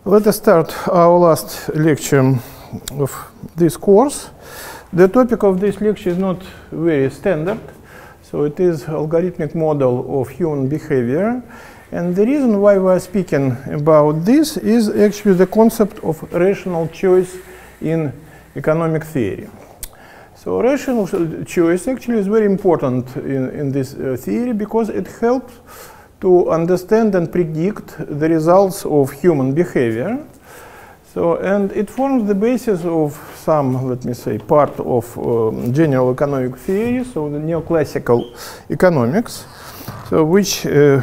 Let us start our last lecture of this course. The topic of this lecture is not very standard, so it is algorithmic model of human behavior. And the reason why we are speaking about this is actually the concept of rational choice in economic theory. So rational choice actually is very important in this theory because it helps to understand and predict the results of human behavior. So, and it forms the basis of some, let me say, part of general economic theory, so the neoclassical economics, so which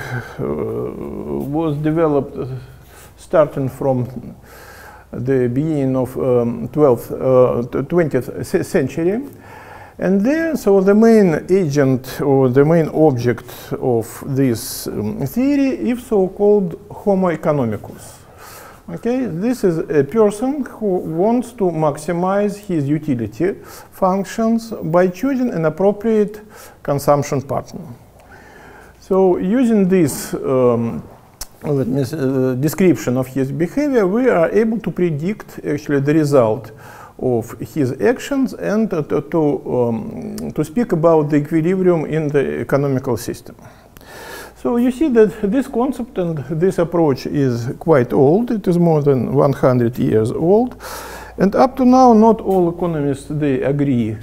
was developed starting from the beginning of 20th century. And then, so the main agent or the main object of this theory is so-called Homo economicus. Okay, this is a person who wants to maximize his utility functions by choosing an appropriate consumption partner. So, using this description of his behavior, we are able to predict actually the result of his actions and to speak about the equilibrium in the economical system. So you see that this concept and this approach is quite old. It is more than 100 years old. And up to now, not all economists, they agree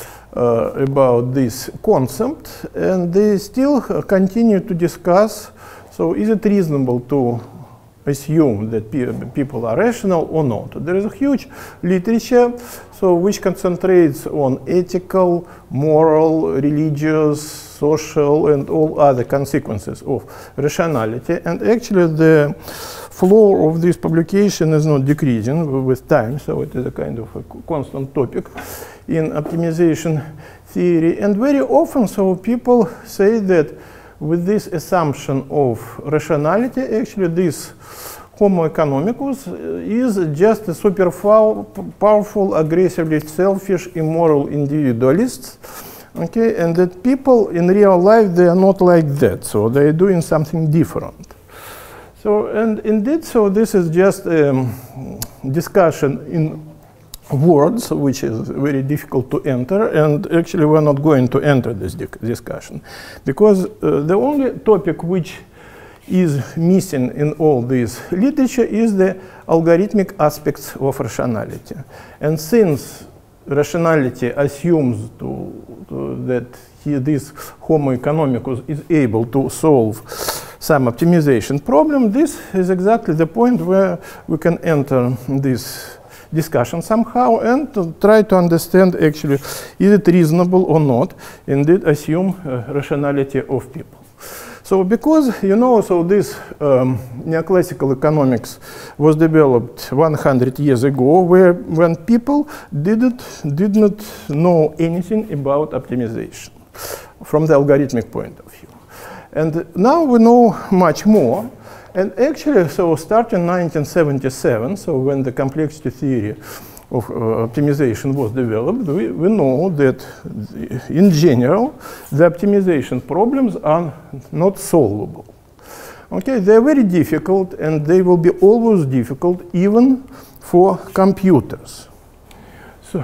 about this concept. And they still continue to discuss, so is it reasonable to assume that people are rational or not? There is a huge literature which concentrates on ethical, moral, religious, social, and all other consequences of rationality. And actually, the flow of this publication is not decreasing with time, so it is a kind of a constant topic in optimization theory. And very often, so people say that with this assumption of rationality, actually this Homo economicus is just a super powerful, aggressively selfish, immoral individualist. Okay, and that people in real life, they are not like that, so they are doing something different. So, and indeed, so this is just a discussion in words, which is very difficult to enter, and actually we're not going to enter this discussion, because the only topic which is missing in all this literature is the algorithmic aspects of rationality. And since rationality assumes that this Homo economicus is able to solve some optimization problem, this is exactly the point where we can enter this discussion somehow and to try to understand actually is it reasonable or not indeed assume rationality of people. So because, you know, so this neoclassical economics was developed 100 years ago when people did not know anything about optimization from the algorithmic point of view. And now we know much more. And actually, so starting in 1977, so when the complexity theory of optimization was developed, we know that in general, the optimization problems are not solvable. Okay, they are very difficult, and they will be always difficult, even for computers. So,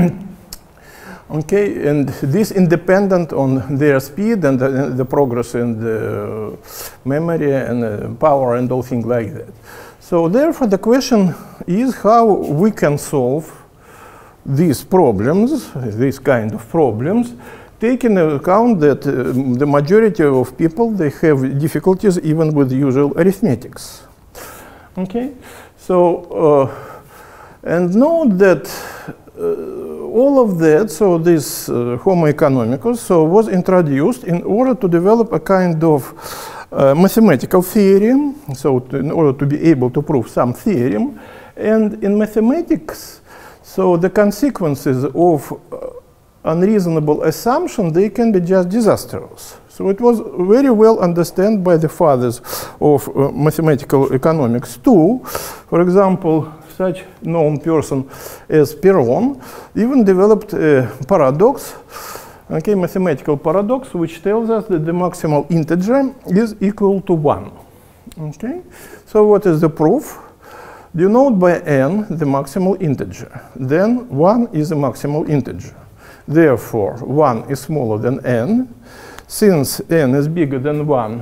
okay, and this independent on their speed and the progress in the memory and power and all things like that. So therefore, the question is how we can solve these problems, these kind of problems, taking into account that the majority of people, they have difficulties even with usual arithmetics. Okay, so and note that all of that, so this Homo economicus, so was introduced in order to develop a kind of mathematical theorem, so in order to be able to prove some theorem. And in mathematics, so the consequences of unreasonable assumption, they can be just disastrous. So it was very well understood by the fathers of mathematical economics too. For example, such known person as Perron even developed a paradox, okay, mathematical paradox, which tells us that the maximal integer is equal to 1. Okay, so what is the proof? denote by n the maximal integer. Then 1 is a maximal integer. Therefore, 1 is smaller than n. Since n is bigger than 1,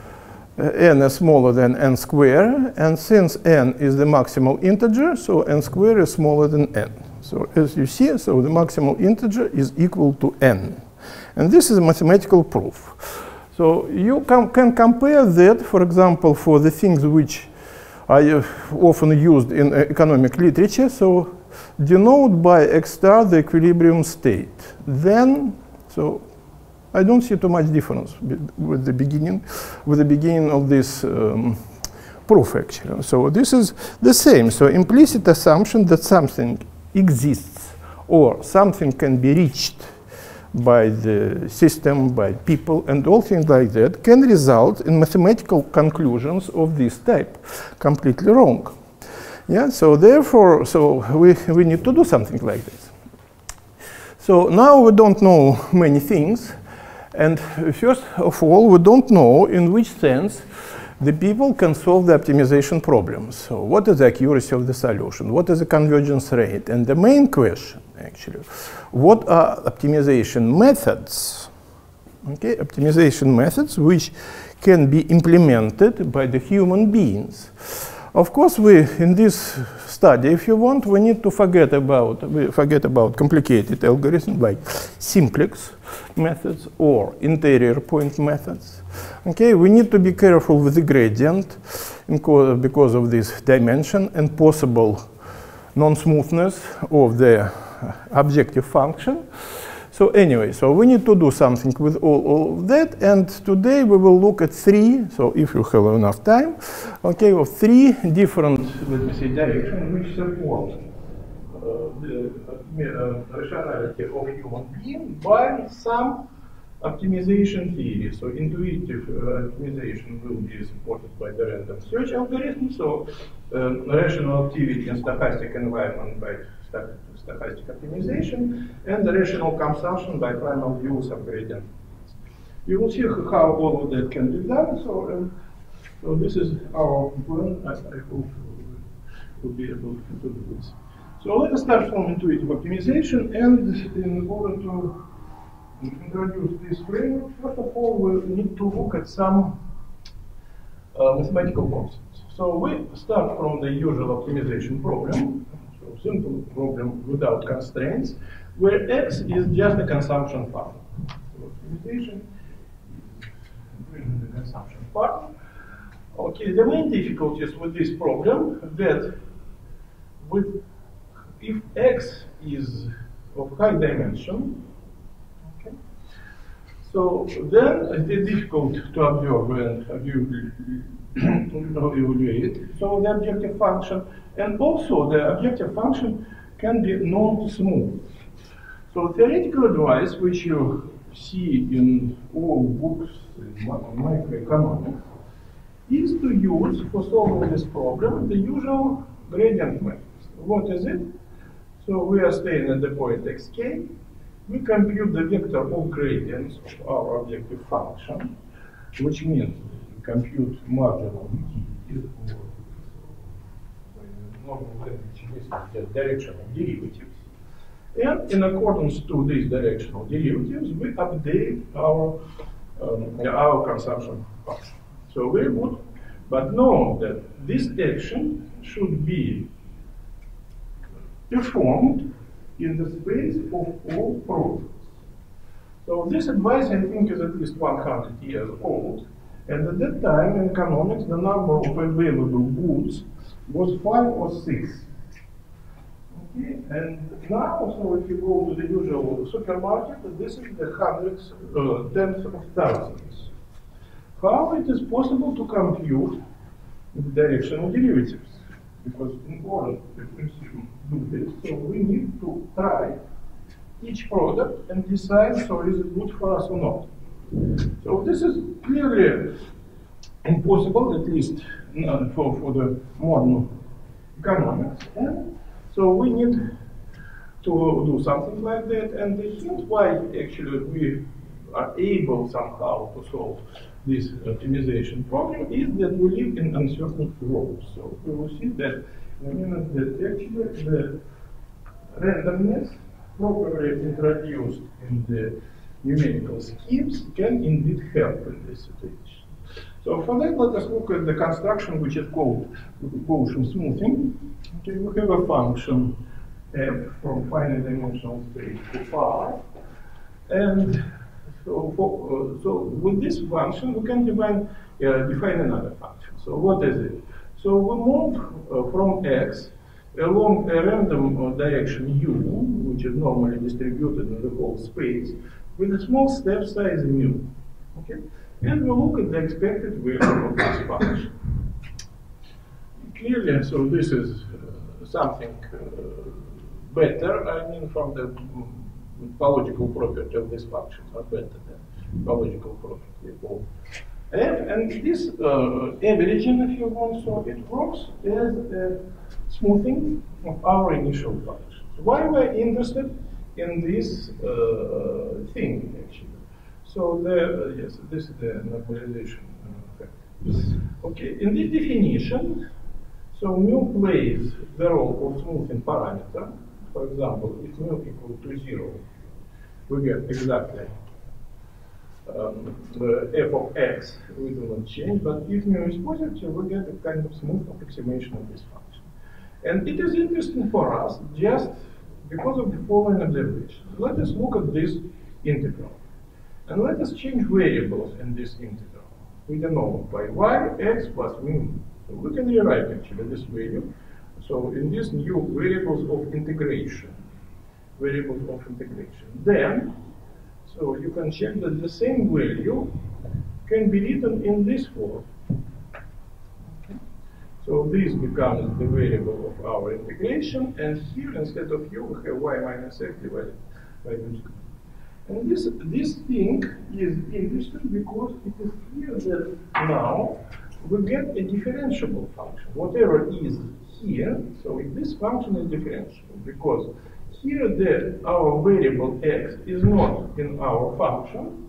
n is smaller than n squared. And since n is the maximal integer, so n squared is smaller than n. So as you see, so the maximal integer is equal to n. And this is a mathematical proof. So you can compare that, for example, for the things which are often used in economic literature. So denote by x star the equilibrium state. Then, so I don't see too much difference with the beginning of this proof, actually. So this is the same. So implicit assumption that something exists or something can be reached by the system, by people, and all things like that can result in mathematical conclusions of this type. Completely wrong. Yeah, so therefore, so we need to do something like this. So now we don't know many things. And first of all, we don't know in which sense the people can solve the optimization problems. So what is the accuracy of the solution? What is the convergence rate? And the main question, actually, what are optimization methods? Okay, optimization methods which can be implemented by the human beings. Of course, in this study, if you want, we need to forget about complicated algorithms like simplex methods or interior point methods. Okay, we need to be careful with the gradient because of this dimension and possible non-smoothness of the objective function. So anyway, so we need to do something with all of that, and today we will look at three, so if you have enough time, okay, of three different, let me say, directions which support the rationality of human being by some optimization theory. So intuitive optimization will be supported by the random search algorithm, so rational activity in stochastic environment by stochastic optimization, and the rational consumption by primal use of gradient. You will see how all of that can be done. So this is our plan. I hope we'll be able to do this. So let us start from intuitive optimization, and in order to introduce this framework, first of all, we need to look at some mathematical concepts. So we start from the usual optimization problem. Simple problem without constraints, where x is just a consumption part. So optimization the consumption part. Okay, the main difficulties with this problem that if x is of high dimension, okay, so then it's difficult to observe and evaluate. So the objective function. And also, the objective function can be non-smooth. So theoretical advice, which you see in all books in microeconomics, is to use, for solving this problem, the usual gradient method. What is it? So we are staying at the point xk. We compute the vector of gradients of our objective function, which means we compute marginal utilities directional derivatives. And in accordance to these directional derivatives, we update our consumption function. So very good. But know that this action should be performed in the space of all products. So this advice, I think, is at least 100 years old. And at that time, in economics, the number of available goods was 5 or 6. Okay, and now, so if you go to the usual supermarket, this is the hundreds, tens of thousands. How it is possible to compute the directional derivatives? Because in order to do this, so we need to try each product and decide, so is it good for us or not. So this is clearly impossible, at least for the modern economics. And so we need to do something like that. And the hint why actually we are able somehow to solve this optimization problem is that we live in uncertain world. So we will see that the minute that actually the randomness properly introduced in the numerical schemes can indeed help in this situation. So for that, let us look at the construction which is called Gaussian smoothing. Okay, we have a function f from finite dimensional space to phi, and so with this function we can define another function. So what is it? So we move from x along a random direction u, which is normally distributed in the whole space, with a small step size mu. Okay? And we look at the expected value of this function. Clearly, so this is something better, I mean, from the topological property of this function, or better than topological property of f. And this averaging, if you want, so it works as a smoothing of our initial functions. Why we're interested in this thing, actually? So yes, this is the normalization effect. Okay, in this definition, so mu plays the role of smoothing parameter. For example, if mu equal to 0, we get exactly f of x, we do not change, but if mu is positive, we get a kind of smooth approximation of this function. And it is interesting for us just because of the following observation. Let us look at this integral. And let us change variables in this integral. We can know by y, x plus mu. So we can rewrite actually this value. So in these new variables of integration, then, so you can check that the same value can be written in this form. Okay. So this becomes the variable of our integration, and here instead of u we have y minus x divided by u squared. And this thing is interesting because it is clear that now we get a differentiable function. Whatever is here, so if this function is differentiable, because here our variable x is not in our function,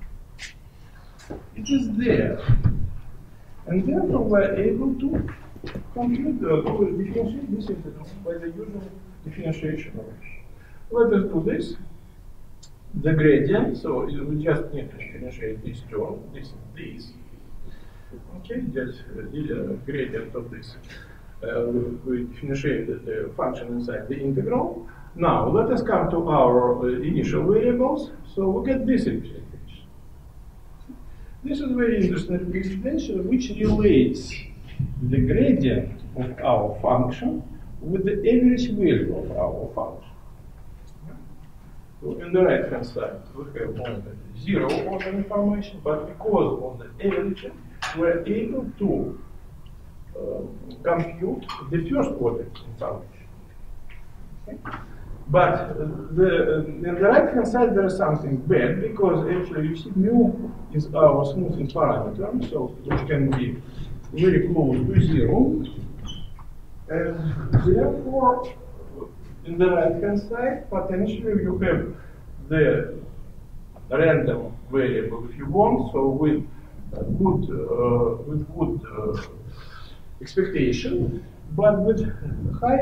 it is there. And therefore we are able to compute to differentiate this integral by the usual differentiation operation. Let us do this. The gradient, so we just need to differentiate this term, this. Okay, just gradient of this. We differentiate the function inside the integral. Now, let us come to our initial variables. So we get this representation. This is very interesting representation which relates the gradient of our function with the average value of our function. So in the right hand side, we have only 0 order information, but because of the averaging, we are able to compute the first order information. Okay? But in the right hand side, there is something bad because actually you see mu is our smoothing parameter, so which can be very close to 0. And therefore, in the right hand side, potentially you have the random variable if you want, so with good expectation, but with high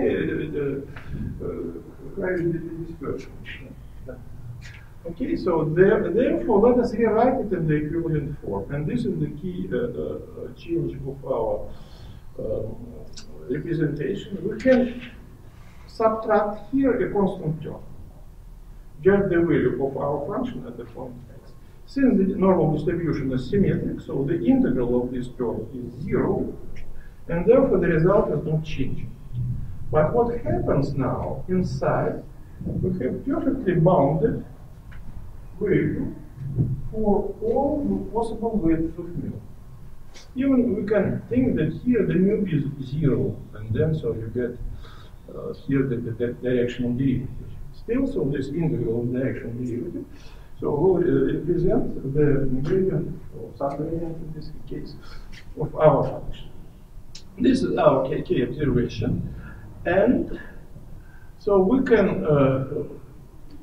dispersion. Okay, so therefore let us rewrite it in the equivalent form, and this is the key change of our representation. We can subtract here a constant term, just the value of our function at the point x. Since the normal distribution is symmetric, so the integral of this term is 0, and therefore the result is not changing. But what happens now inside, we have perfectly bounded value for all the possible values of mu. Even we can think that here the mu is 0, and then so you get here the directional derivative. Still, so this integral of directional derivative, so will represent the gradient or subgradient in this case of our function. This is our key observation, and so we can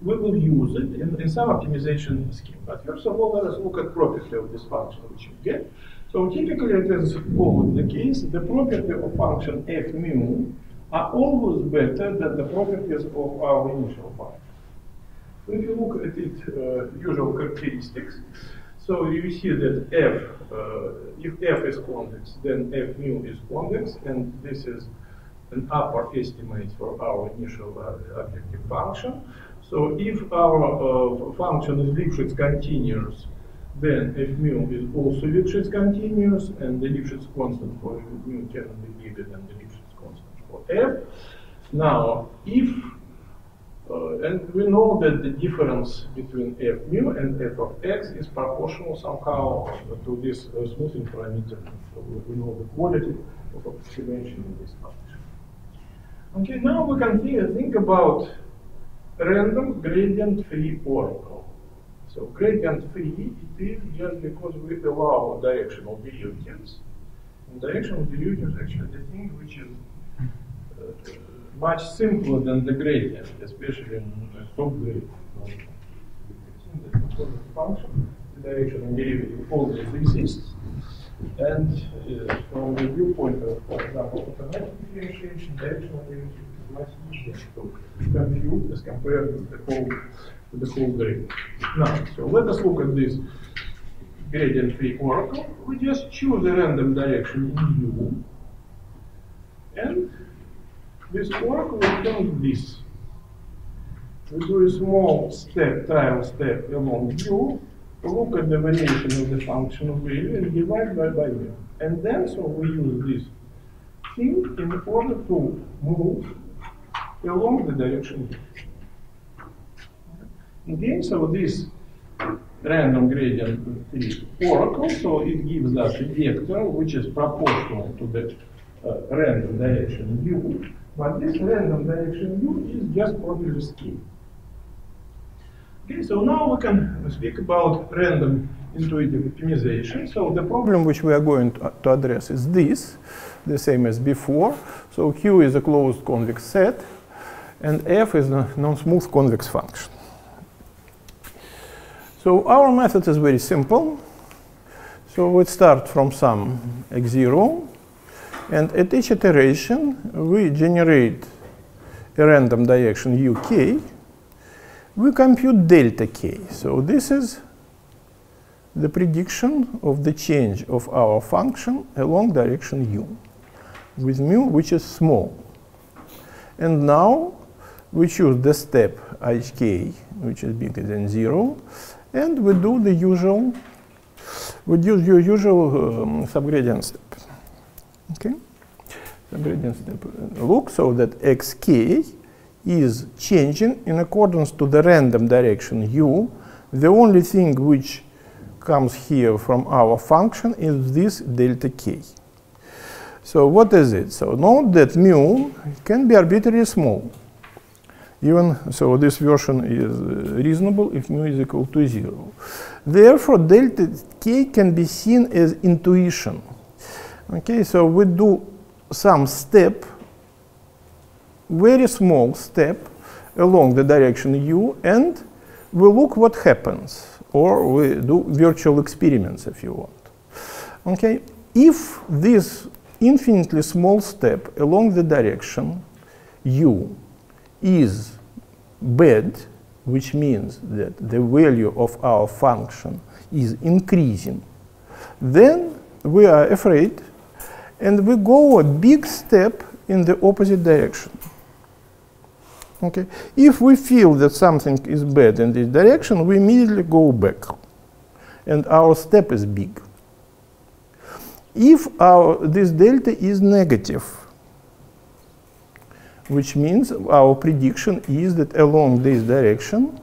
we will use it in some optimization scheme. But first of all, let us look at property of this function which you get. So typically it is always the case, the property of function f mu are always better than the properties of our initial function. So if you look at its usual characteristics, so you see that if f is convex, then f mu is convex, and this is an upper estimate for our initial objective function. So if our function is Lipschitz continuous, then f mu is also Lipschitz continuous, and the Lipschitz constant for mu cannot be bigger than the Lipschitz constant for f. Now, if and we know that the difference between f mu and f of x is proportional somehow to this smoothing parameter. So we know the quality of approximation in this function. Okay, now we can think about random gradient-free oracle. So gradient-free it is just because we allow directional derivatives. And directional derivatives actually the thing which is much simpler than the gradient, especially in soft gradient. The function, the directional derivative always exists. And from the viewpoint of, for example, automatic differentiation, directional derivative is much easier to compute as compared with the whole gradient. Now, so let us look at this gradient-free oracle. We just choose a random direction in U, and this oracle returns this. We do a small step, trial step along U, look at the variation of the function of value and divide by mu. And then, so we use this thing in order to move along the direction U. Again, so this random gradient oracle, so it gives us a vector which is proportional to the random direction U. But this random direction U is just properly scaled. Okay, so now we can speak about random intuitive optimization. So the problem which we are going to address is this, the same as before. So Q is a closed convex set, and F is a non-smooth convex function. So our method is very simple. So we start from some x0. And at each iteration, we generate a random direction uk. We compute delta k. So this is the prediction of the change of our function along direction u, with mu which is small. And now we choose the step hk, which is bigger than 0, and we do the usual, subgradient step. Okay, subgradient step. Look so that xk is changing in accordance to the random direction u. The only thing which comes here from our function is this delta k. So what is it? So note that mu can be arbitrarily small. Even so, this version is reasonable if mu is equal to 0. Therefore, delta k can be seen as intuition. Okay, so we do some step, very small step along the direction u, and we look what happens, or we do virtual experiments if you want. Okay, if this infinitely small step along the direction u is bad, which means that the value of our function is increasing, then we are afraid and we go a big step in the opposite direction. Okay. If we feel that something is bad in this direction, we immediately go back, and our step is big. If this delta is negative, which means our prediction is that along this direction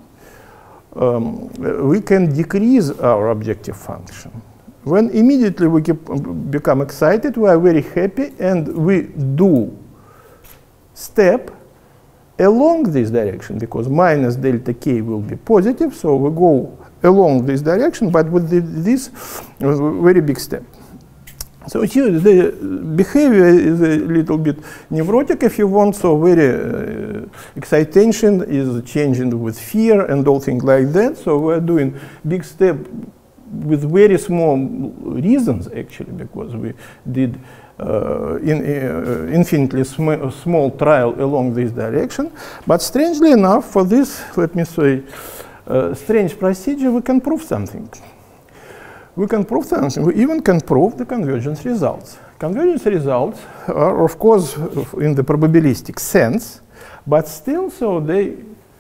we can decrease our objective function. When immediately we become excited, we are very happy, and we do step along this direction, because minus delta k will be positive, so we go along this direction, but with this very big step. So here the behavior is a little bit neurotic, if you want. So very excitation is changing with fear and all things like that. So we're doing big step with very small reasons, actually, because we did infinitely small trial along this direction. But strangely enough, for this, let me say, strange procedure, we can prove something. We can prove something. We even can prove the convergence results. Convergence results are, of course, in the probabilistic sense, but still, so they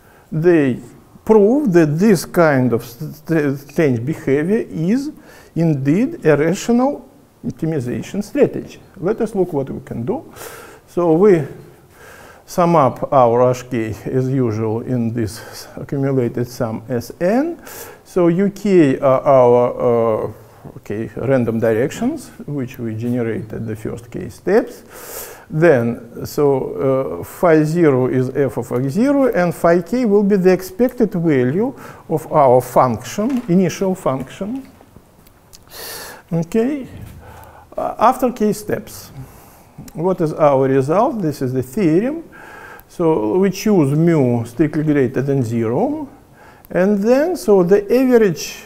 prove that this kind of strange behavior is indeed a rational optimization strategy. Let us look what we can do. So we sum up our HK as usual in this accumulated sum Sn. So UK are our random directions, which we generated the first k steps. Then, so phi 0 is f of x0, and phi k will be the expected value of our function, initial function. Okay. After k steps, what is our result? This is the theorem. So we choose mu strictly greater than 0. And then, so the average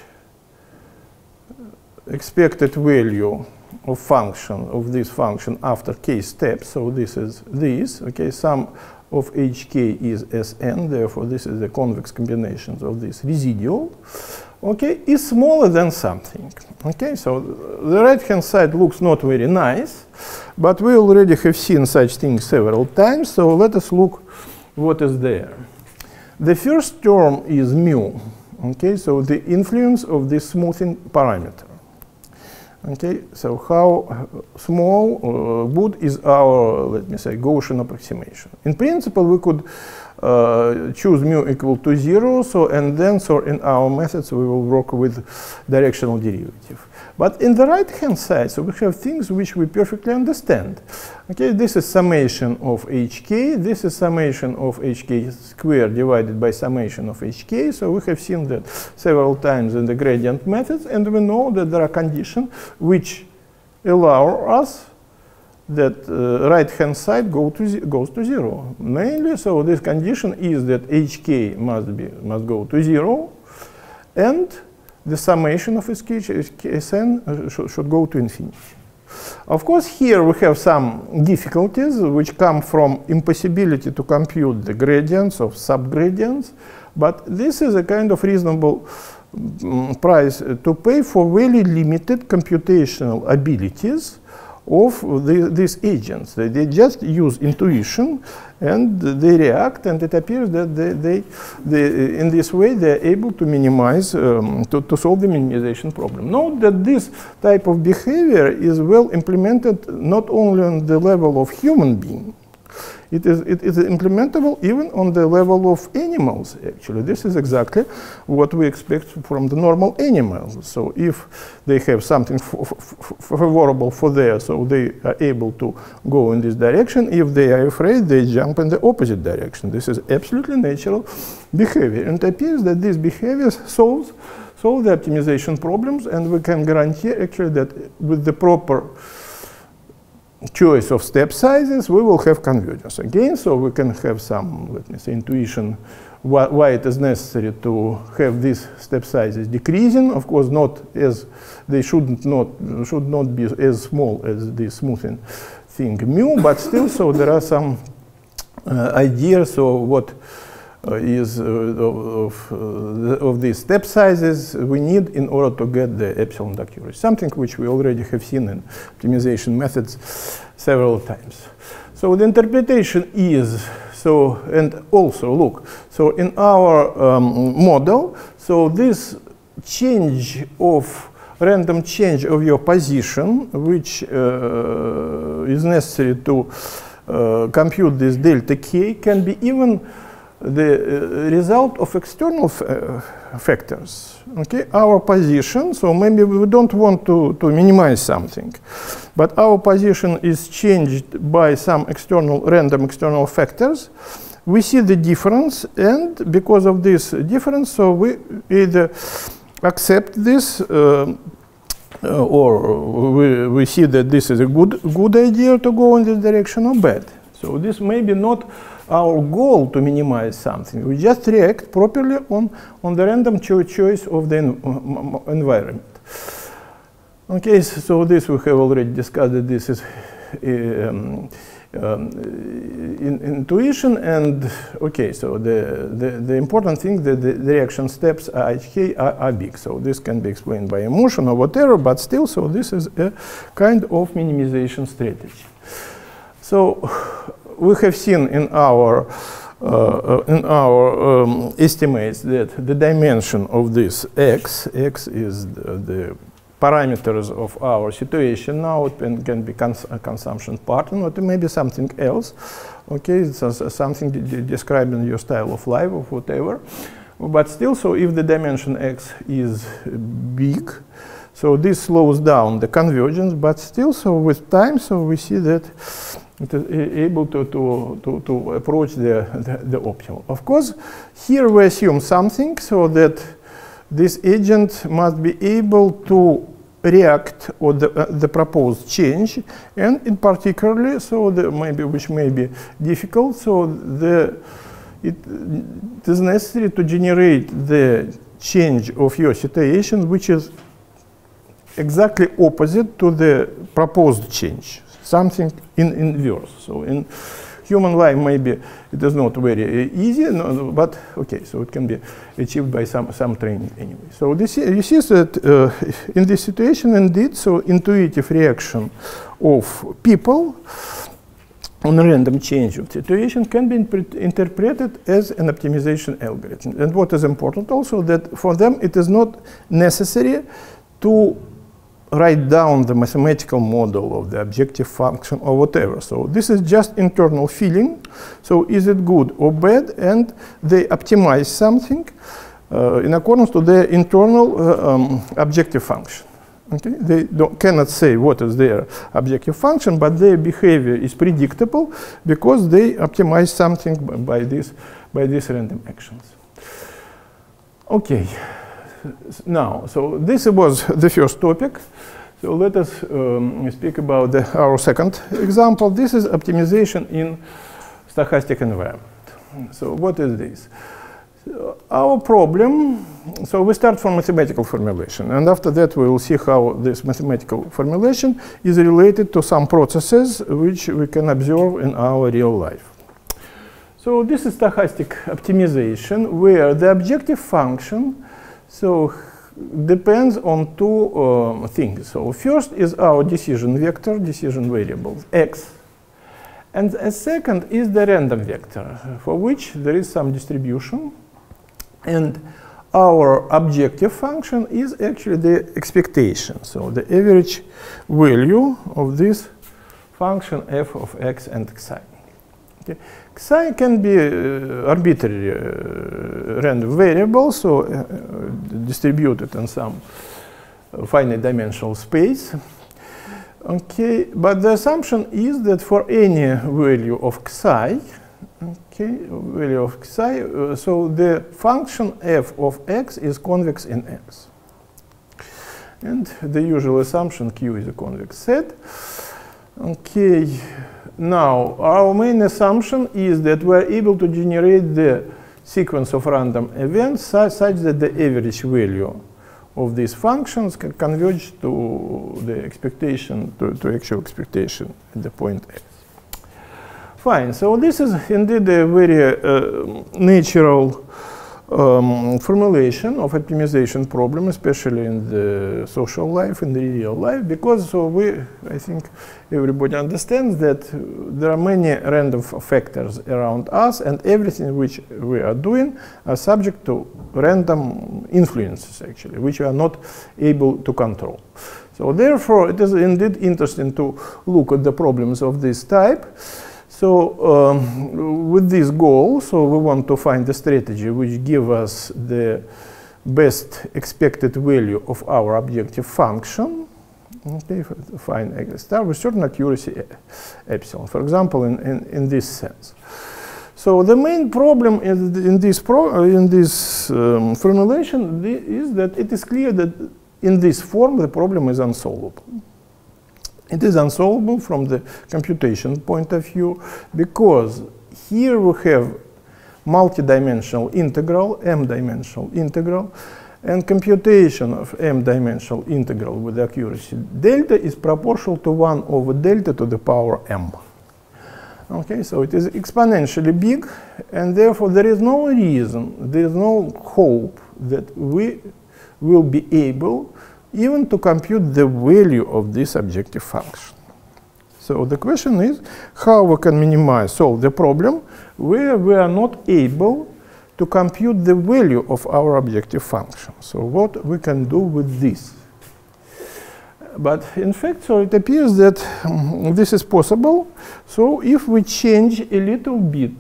expected value of function, of this function after k steps, so this is this, okay, sum of hk is Sn, therefore this is the convex combinations of this residual, okay, is smaller than something. Okay, so the right-hand side looks not very nice, but we already have seen such things several times, so let us look what is there. The first term is mu, okay, so the influence of this smoothing parameter. Okay, so how small good is our, let me say, Gaussian approximation. In principle, we could choose mu equal to 0, so and then so in our methods we will work with directional derivative. But in the right-hand side, so we have things which we perfectly understand. Okay, this is summation of hk, this is summation of hk squared divided by summation of hk. So we have seen that several times in the gradient methods, and we know that there are conditions which allow us that right-hand side goes to 0. Mainly, so this condition is that hk must go to 0, and the summation of Sn should go to infinity. Of course, here we have some difficulties which come from impossibility to compute the gradients of subgradients, but this is a kind of reasonable price to pay for very limited computational abilities of these agents. They just use intuition and they react, and it appears that in this way they are able to minimize, to solve the minimization problem. Note that this type of behavior is well implemented not only on the level of human being, it is implementable even on the level of animals, actually. This is exactly what we expect from the normal animals. So if they have something favorable for there, so they are able to go in this direction. If they are afraid, they jump in the opposite direction. This is absolutely natural behavior. And it appears that this behavior solve the optimization problems, and we can guarantee actually that with the proper choice of step sizes, we will have convergence again. So we can have some, let me say, intuition why it is necessary to have these step sizes decreasing. Of course, not as they should not be as small as the smoothing thing mu, but still, so there are some ideas of what is of these step sizes we need in order to get the epsilon accuracy, something which we already have seen in optimization methods several times. So the interpretation is, so, and also look, so in our model, so this change of random change of your position, which is necessary to compute this delta k, can be even the result of external factors. Okay, our position, so maybe we don't want to minimize something, but our position is changed by some random external factors. We see the difference, and because of this difference, so we either accept this or we see that this is a good idea to go in this direction or bad. So this may be not our goal to minimize something. We just react properly on the random choice of the environment. Okay, so this we have already discussed that this is intuition, and okay, so the important thing that the reaction steps are big. So this can be explained by emotion or whatever, but still, so this is a kind of minimization strategy. So we have seen in our estimates that the dimension of this x is the parameters of our situation now. It can be a consumption pattern, or it may be something else. Okay, it's something describing your style of life or whatever. But still, so if the dimension x is big, so this slows down the convergence. But still, so with time, so we see that it is able to approach the optimal. Of course, here we assume something, so that this agent must be able to react on the proposed change, and in particularly, so which may be difficult, so it is necessary to generate the change of your situation which is exactly opposite to the proposed change, something in inverse. So in human life, maybe it is not very easy, but okay, so it can be achieved by some training anyway. So this, you see that in this situation, indeed, so intuitive reaction of people on a random change of situation can be interpreted as an optimization algorithm. And what is important also, that for them it is not necessary to write down the mathematical model of the objective function or whatever. So this is just internal feeling. So is it good or bad? And they optimize something in accordance to their internal objective function. Okay? They cannot say what is their objective function, but their behavior is predictable because they optimize something by these random actions. Okay. Now, so this was the first topic. So let us speak about our second example. This is optimization in stochastic environment. So what is this? So our problem, so we start from mathematical formulation, and after that we will see how this mathematical formulation is related to some processes which we can observe in our real life. So this is stochastic optimization, where the objective function depends on two things. So first is our decision vector, decision variable, x. And a second is the random vector, for which there is some distribution. And our objective function is actually the expectation, so the average value of this function f of x and xi. Okay. Xi can be arbitrary random variable, so distributed in some finite dimensional space. Okay, but the assumption is that for any value of xi, so the function f of x is convex in x. And the usual assumption Q is a convex set. Okay. Now, our main assumption is that we are able to generate the sequence of random events such that the average value of these functions can converge to the expectation, to actual expectation at the point x. Fine, so this is indeed a very natural formulation of optimization problem, especially in the social life, in the real life, because I think everybody understands that there are many random factors around us, and everything which we are doing are subject to random influences, actually, which we are not able to control. So therefore, it is indeed interesting to look at the problems of this type. So with this goal, so we want to find a strategy which gives us the best expected value of our objective function. Okay, find x star with certain accuracy epsilon, for example, in this sense. So the main problem in this formulation is that it is clear that in this form, the problem is unsolvable. It is unsolvable from the computation point of view, because here we have multi-dimensional integral, m-dimensional integral, and computation of m-dimensional integral with accuracy delta is proportional to 1 over delta to the power m. Okay, so it is exponentially big, and therefore there is no reason, there is no hope that we will be able even to compute the value of this objective function. So the question is how we can solve the problem where we are not able to compute the value of our objective function. So what we can do with this? But in fact, so it appears that this is possible. So if we change a little bit,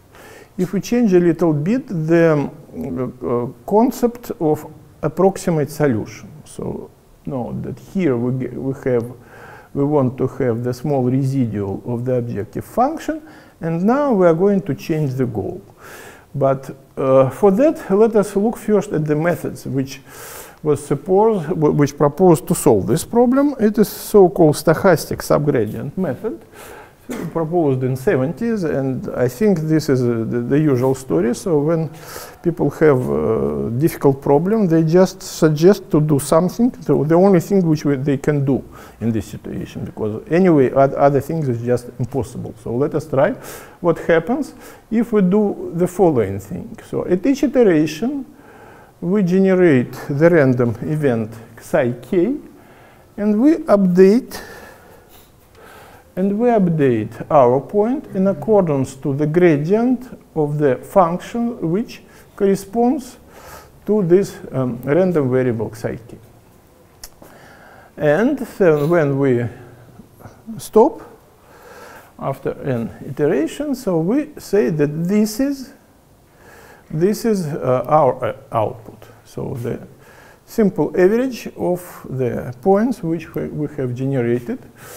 the concept of approximate solution. So note that here we want to have the small residual of the objective function, and now we are going to change the goal. But for that, let us look first at the methods which proposed to solve this problem. It is so-called stochastic subgradient method, proposed in 70s, and I think this is the usual story. So when people have a difficult problem, they just suggest to do something, so the only thing which they can do in this situation, because anyway other things is just impossible. So let us try what happens if we do the following thing. So at each iteration we generate the random event psi k, and we update our point in accordance to the gradient of the function which corresponds to this random variable psi k. And when we stop after an iteration, so we say that this is our output. So the simple average of the points which we have generated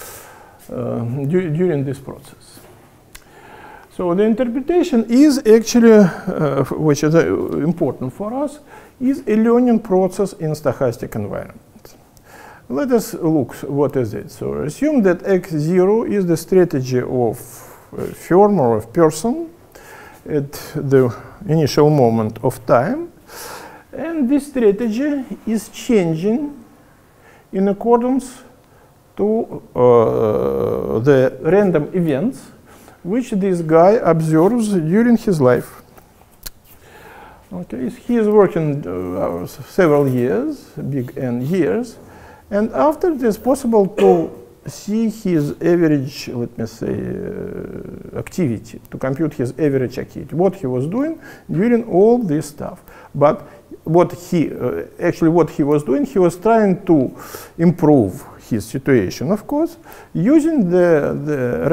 during this process. So the interpretation is actually, which is important for us, is a learning process in stochastic environment. Let us look what is it. So assume that x0 is the strategy of a firm or a person at the initial moment of time, and this strategy is changing in accordance to the random events which this guy observes during his life. Okay, he is working several years, big N years, and after it is possible to see his average, let me say, activity, to compute his average activity, what he was doing during all this stuff. But what he was doing, he was trying to improve his situation, of course, using the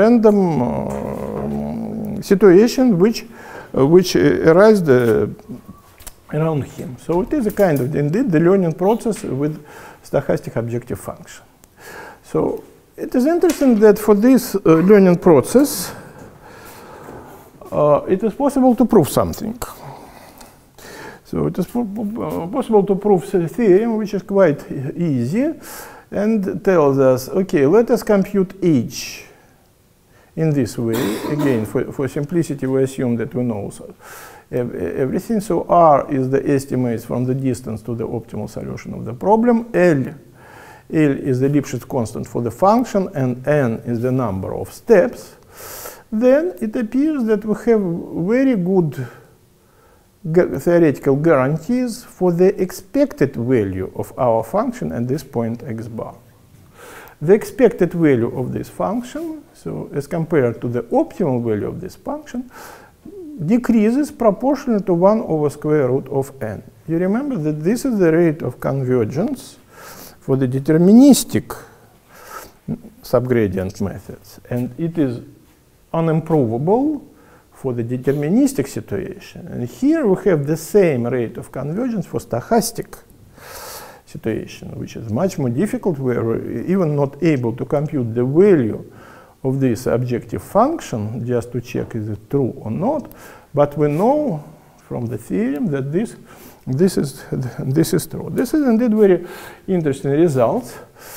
random situation which arised around him. So it is a kind of, indeed, the learning process with stochastic objective function. So it is interesting that for this learning process, it is possible to prove something. So it is possible to prove a theorem which is quite easy and tells us, okay, let us compute h in this way. Again, for simplicity, we assume that we know everything. So r is the estimates from the distance to the optimal solution of the problem. L is the Lipschitz constant for the function, and n is the number of steps. Then it appears that we have very good theoretical guarantees for the expected value of our function at this point x bar. The expected value of this function, so as compared to the optimal value of this function, decreases proportionally to 1 over square root of n. You remember that this is the rate of convergence for the deterministic subgradient methods, and it is unimprovable for the deterministic situation. And here we have the same rate of convergence for stochastic situation, which is much more difficult. We are even not able to compute the value of this objective function just to check is it true or not. But we know from the theorem that this this is true. This is indeed very interesting results.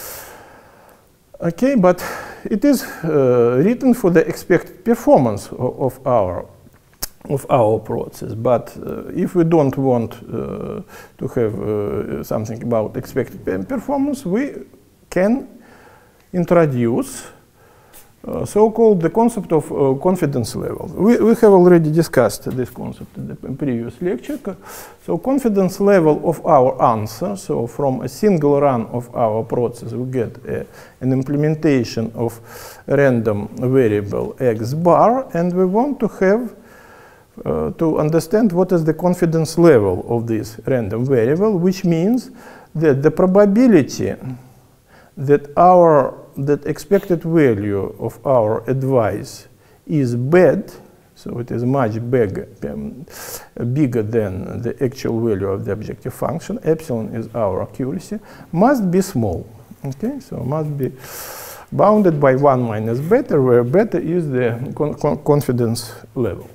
Okay, but it is written for the expected performance of our process. But if we don't want to have something about expected performance, we can introduce so-called the concept of confidence level. We have already discussed this concept in the previous lecture. So confidence level of our answer, so from a single run of our process we get an implementation of random variable x bar, and we want to have to understand what is the confidence level of this random variable, which means that the probability that expected value of our advice is bad, so it is much bigger than the actual value of the objective function, epsilon is our accuracy, must be small. Okay, so must be bounded by 1 minus beta, where beta is the confidence level.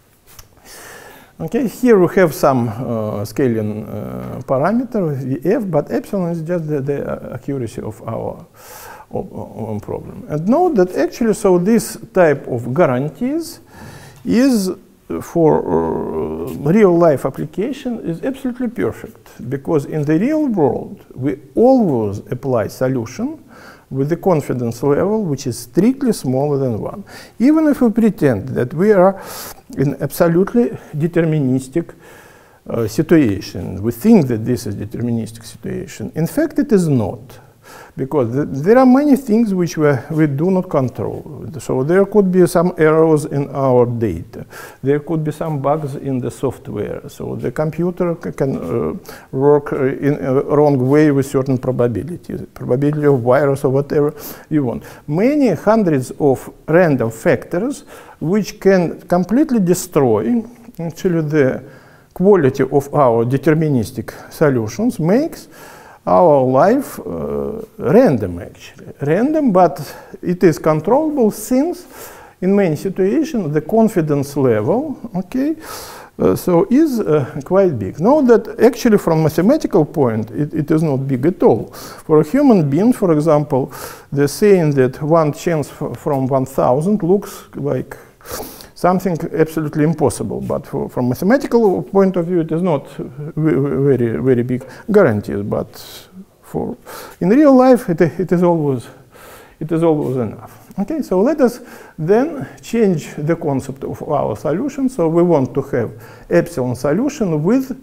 Okay, here we have some scaling parameter Vf, but epsilon is just the accuracy of our problem. And note that actually, so this type of guarantees is for real life application is absolutely perfect, because in the real world we always apply solution with the confidence level which is strictly smaller than 1. Even if we pretend that we are in absolutely deterministic situation, we think that this is deterministic situation. In fact, it is not, because there are many things which we do not control. So there could be some errors in our data. There could be some bugs in the software. So the computer can work in a wrong way with certain probabilities, probability of virus or whatever you want. Many hundreds of random factors which can completely destroy actually the quality of our deterministic solutions makes our life random, actually. Random, but it is controllable, since in many situations the confidence level, okay, so is quite big. Note that actually from mathematical point it is not big at all. For a human being, for example, the saying that one chance from 1,000 looks like something absolutely impossible, but from mathematical point of view, it is not very big guarantees. But for in real life, it is always enough. Okay, so let us then change the concept of our solution. So we want to have epsilon solution with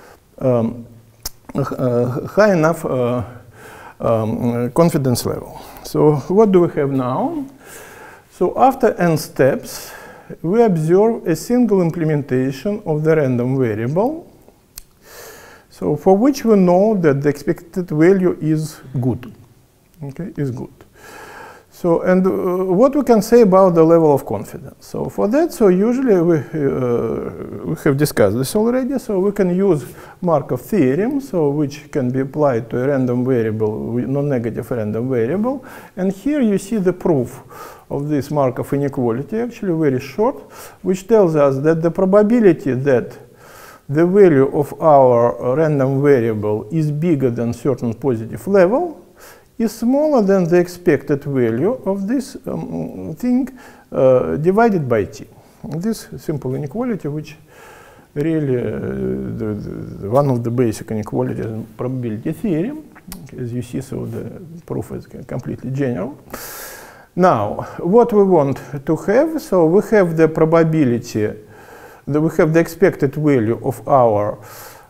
high enough confidence level. So what do we have now? So after n steps, we observe a single implementation of the random variable, so for which we know that the expected value is good. Okay, is good. So, and what we can say about the level of confidence? So for that, so usually we have discussed this already. So we can use Markov theorem, so which can be applied to a random variable, non-negative random variable. And here you see the proof of this Markov inequality, actually very short, which tells us that the probability that the value of our random variable is bigger than certain positive level is smaller than the expected value of this thing divided by t. This simple inequality, which really one of the basic inequalities in probability theory, as you see, so the proof is completely general. Now, what we want to have, so we have the probability, we have the expected value of our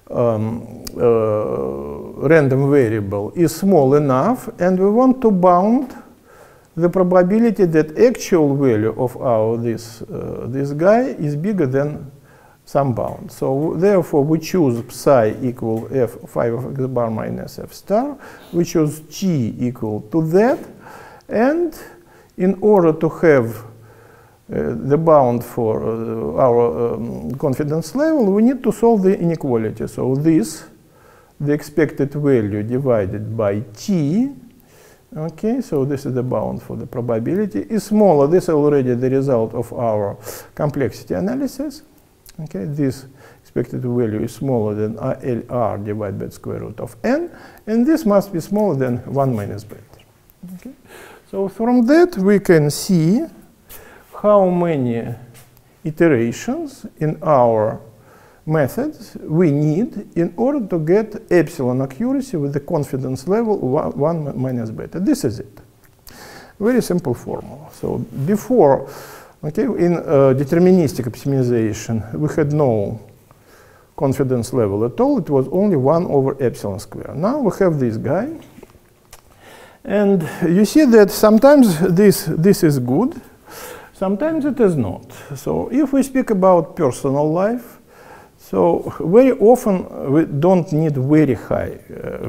random variable is small enough, and we want to bound the probability that actual value of our this guy is bigger than some bound. So therefore we choose psi equal f5 of x bar minus f star, we choose t equal to that, and in order to have the bound for our confidence level, we need to solve the inequality. So this, the expected value divided by t, okay, so this is the bound for the probability, is smaller. This is already the result of our complexity analysis. Okay, this expected value is smaller than LR divided by the square root of n, and this must be smaller than 1 minus beta. Okay? So from that we can see how many iterations in our methods we need in order to get epsilon accuracy with the confidence level 1 minus beta. This is it. Very simple formula. So before, okay, in deterministic optimization, we had no confidence level at all. It was only 1 over epsilon square. Now we have this guy. And you see that sometimes this is good, sometimes it is not. So if we speak about personal life, so very often we don't need very high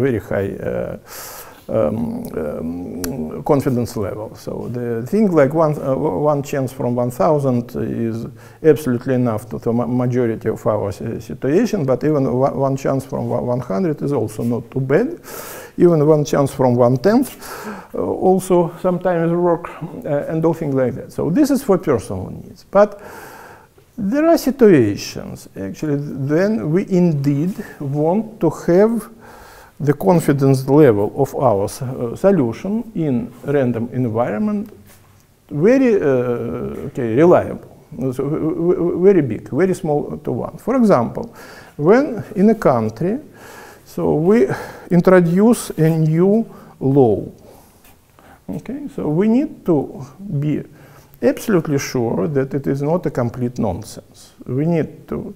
confidence level. So the thing like one chance from 1,000 is absolutely enough to the majority of our situation, but even one chance from 100 is also not too bad. Even one chance from 1/10 also sometimes work, and all things like that. So this is for personal needs. But there are situations, actually, when we indeed want to have the confidence level of our solution in random environment very reliable, so very big, very small to 1. For example, when in a country, so we introduce a new law. Okay, so we need to be absolutely sure that it is not a complete nonsense. We need to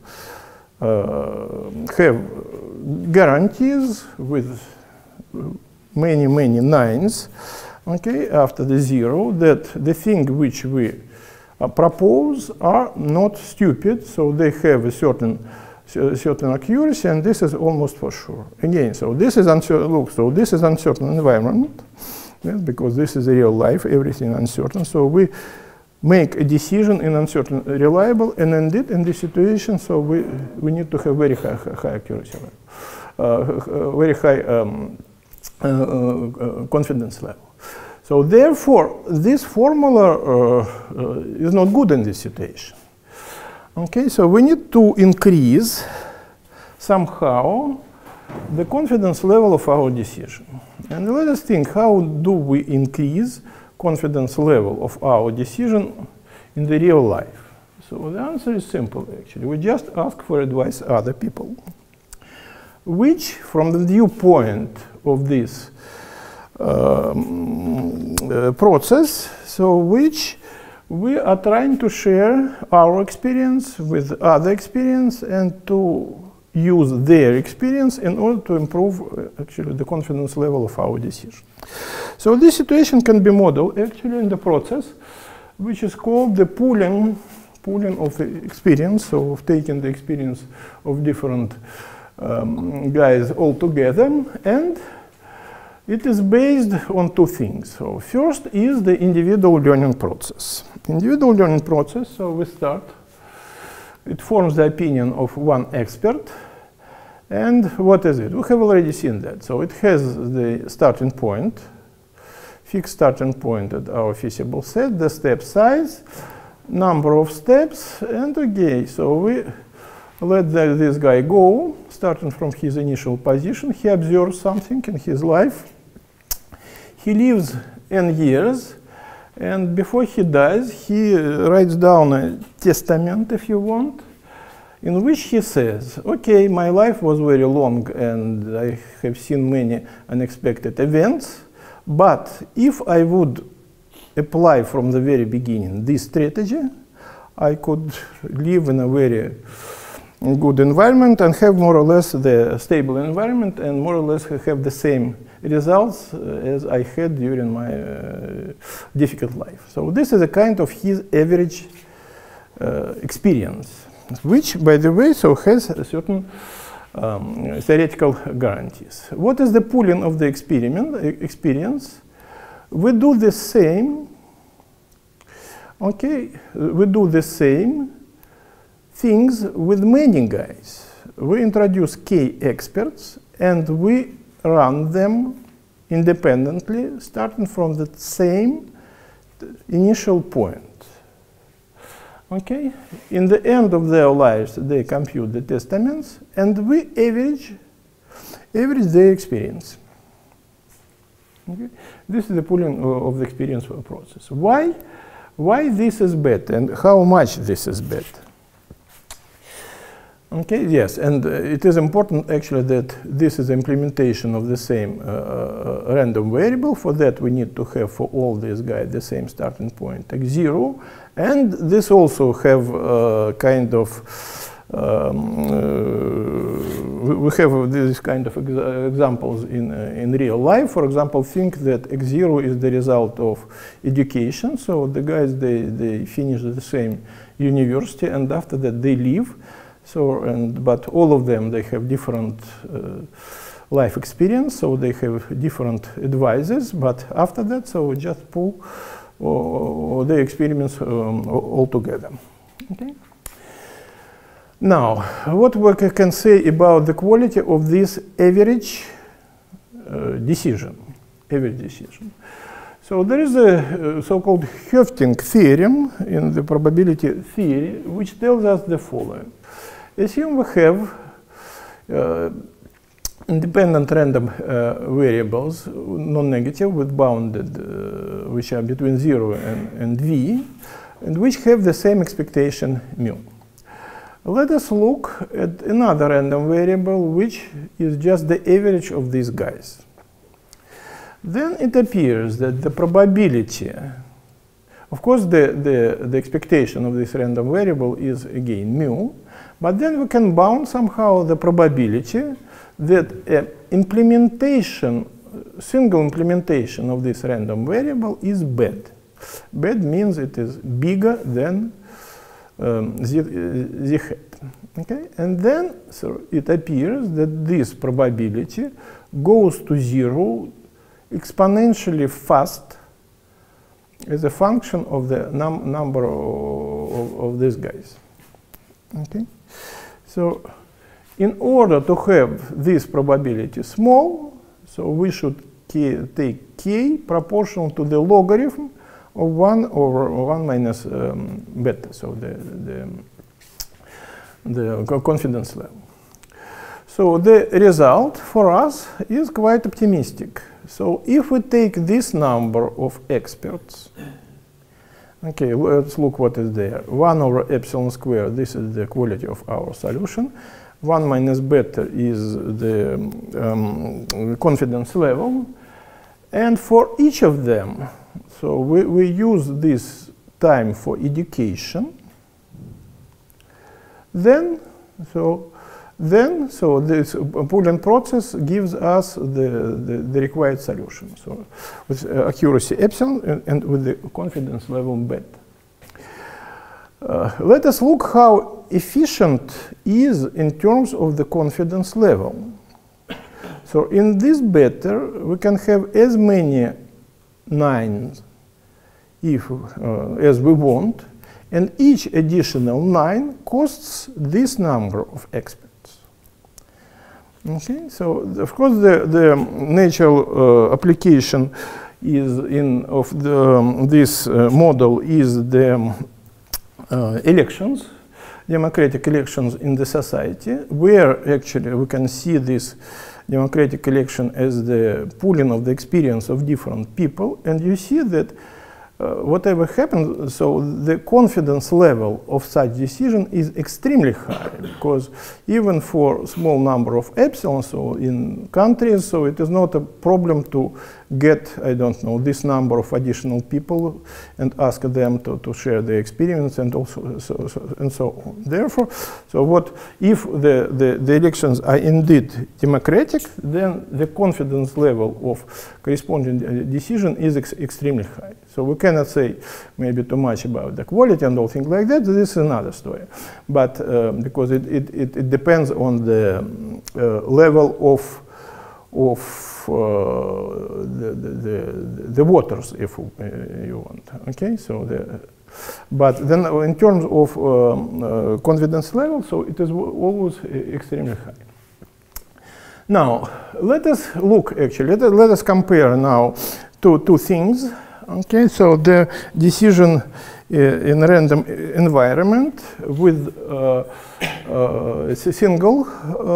have guarantees with many nines, okay, after the 0, that the thing which we propose are not stupid, so they have a certain accuracy, and this is almost for sure. Again, so this is uncertain. Look, so this is uncertain environment, yes, because this is real life, everything uncertain. So we make a decision in uncertain, reliable, and indeed in this situation, so we need to have very high accuracy level, very high confidence level. So therefore, this formula is not good in this situation. Okay, so we need to increase somehow the confidence level of our decision. And let us think, how do we increase confidence level of our decision in the real life? So the answer is simple, actually. We just ask for advice other people, which, from the viewpoint of this process, so which we are trying to share our experience with other experience and to use their experience in order to improve actually the confidence level of our decision. So this situation can be modeled actually in the process, which is called the pooling of the experience, so of taking the experience of different guys all together, and it is based on 2 things. So first is the individual learning process. Individual learning process, so we start. It forms the opinion of one expert. And what is it? We have already seen that. So it has the starting point, fixed starting point at our feasible set, the step size, number of steps, and okay, so we let this guy go, starting from his initial position. He observes something in his life. He lives n years, and before he dies, he writes down a testament, if you want, in which he says, okay, my life was very long and I have seen many unexpected events, but if I would apply from the very beginning this strategy, I could live in a very good environment and have more or less the stable environment and more or less have the same results as I had during my difficult life. So this is a kind of his average experience, which, by the way, so has a certain theoretical guarantees. What is the pooling of the experience? We do the same, okay, we do the same things with many guys. We introduce k experts and we run them independently, starting from the same initial point. Okay, in the end of their lives, they compute the testaments, and we average their experience. Okay? This is the pooling of the experience process. Why this is bad, and how much this is bad? Okay, yes, and it is important actually that this is implementation of the same random variable. For that, we need to have for all these guys the same starting point, x0, and this also have kind of we have this kind of examples in real life. For example, think that x0 is the result of education. So the guys they finish the same university, and after that they leave. So, but all of them, they have different life experience, so they have different advisors, but after that, so we just pull the experiments all together. Okay. Now, what we can say about the quality of this average decision, So there is a so-called Höfting theorem in the probability theory, which tells us the following. Assume we have independent random variables, non-negative, with bounded, which are between 0 and v, and which have the same expectation mu. Let us look at another random variable, which is just the average of these guys. Then it appears that the probability, of course, the expectation of this random variable is again mu, but then we can bound somehow the probability that single implementation of this random variable is bad. Bad means it is bigger than the hat. Okay? And then so it appears that this probability goes to 0 exponentially fast as a function of the number of these guys. Okay? So in order to have this probability small, so we should take k proportional to the logarithm of 1 over 1 minus beta, so the confidence level. So the result for us is quite optimistic. So if we take this number of experts, okay, let's look what is there. 1 over epsilon squared, this is the quality of our solution. 1 minus beta is the confidence level. And for each of them, so we use this time for education. Then this pooling process gives us the required solution. So with accuracy epsilon and with the confidence level beta. Let us look how efficient is in terms of the confidence level. So in this beta, we can have as many 9s as we want, and each additional 9 costs this number of experts. Okay, so of course the natural application is this model is the elections, democratic elections in the society, where actually we can see this democratic election as the pooling of the experience of different people, and you see that whatever happens, so the confidence level of such decision is extremely high, because even for small number of epsilon, so in countries, so it is not a problem to get, I don't know, this number of additional people and ask them to share their experience and also so on. Therefore, so what if the elections are indeed democratic, then the confidence level of corresponding decision is extremely high. So we cannot say maybe too much about the quality and all things like that. This is another story. But because it depends on the level of the voters, if you want. Okay, so but then in terms of confidence level, so it is always extremely high. Now let us look actually. Let us compare now two things. Okay, so the decision in random environment with a single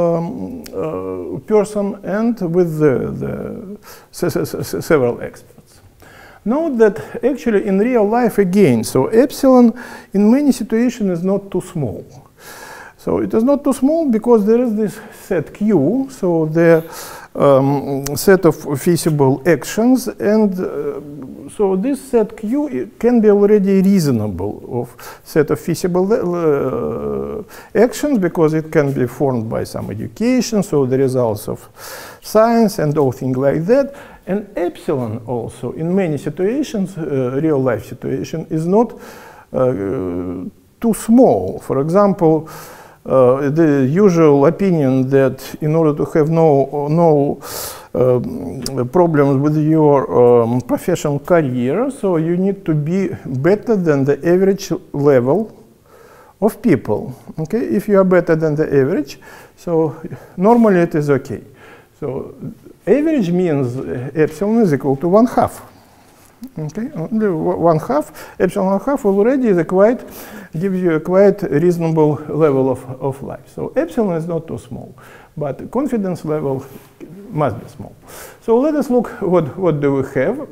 person and with the several experts. Note that actually in real life again, so epsilon in many situations is not too small. So it is not too small because there is this set Q, so the set of feasible actions, and so this set Q can be already reasonable of set of feasible actions because it can be formed by some education, so the results of science and all things like that. And epsilon also in many situations, real life situation, is not too small. For example, the usual opinion that in order to have no problems with your professional career, so you need to be better than the average level of people. Okay, if you are better than the average, so normally it is okay. So average means epsilon is equal to 1/2. Okay, only 1/2, epsilon 1/2 already is gives you a quite reasonable level of life. So epsilon is not too small, but confidence level must be small. So let us look what do we have.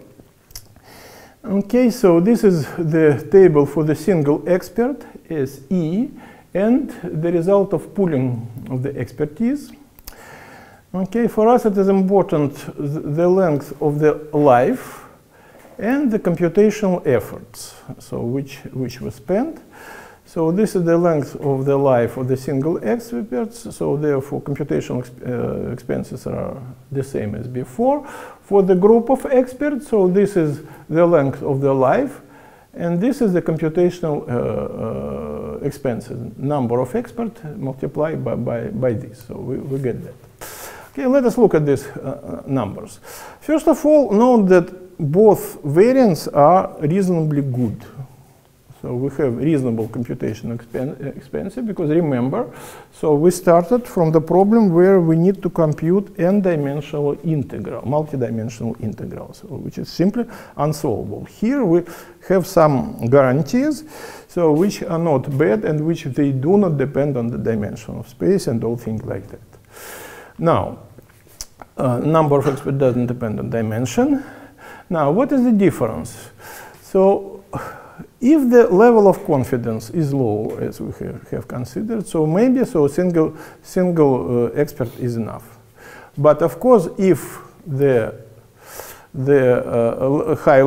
Okay, so this is the table for the single expert as E, and the result of pooling of the expertise. Okay, for us it is important the length of the life and the computational efforts, so which we spent. So this is the length of the life of the single experts, so therefore computational expenses are the same as before. For the group of experts, so this is the length of the life, and this is the computational expenses, number of experts multiplied by this, so we get that. Okay, let us look at these numbers. First of all, note that both variants are reasonably good. So we have reasonable computation expense because remember, so we started from the problem where we need to compute n-dimensional integral, multi-dimensional integrals, which is simply unsolvable. Here we have some guarantees, so which are not bad and which they do not depend on the dimension of space and all things like that. Now, number of experts doesn't depend on dimension. Now, what is the difference? So, if the level of confidence is low, as we have considered, so maybe so single expert is enough. But of course, if the high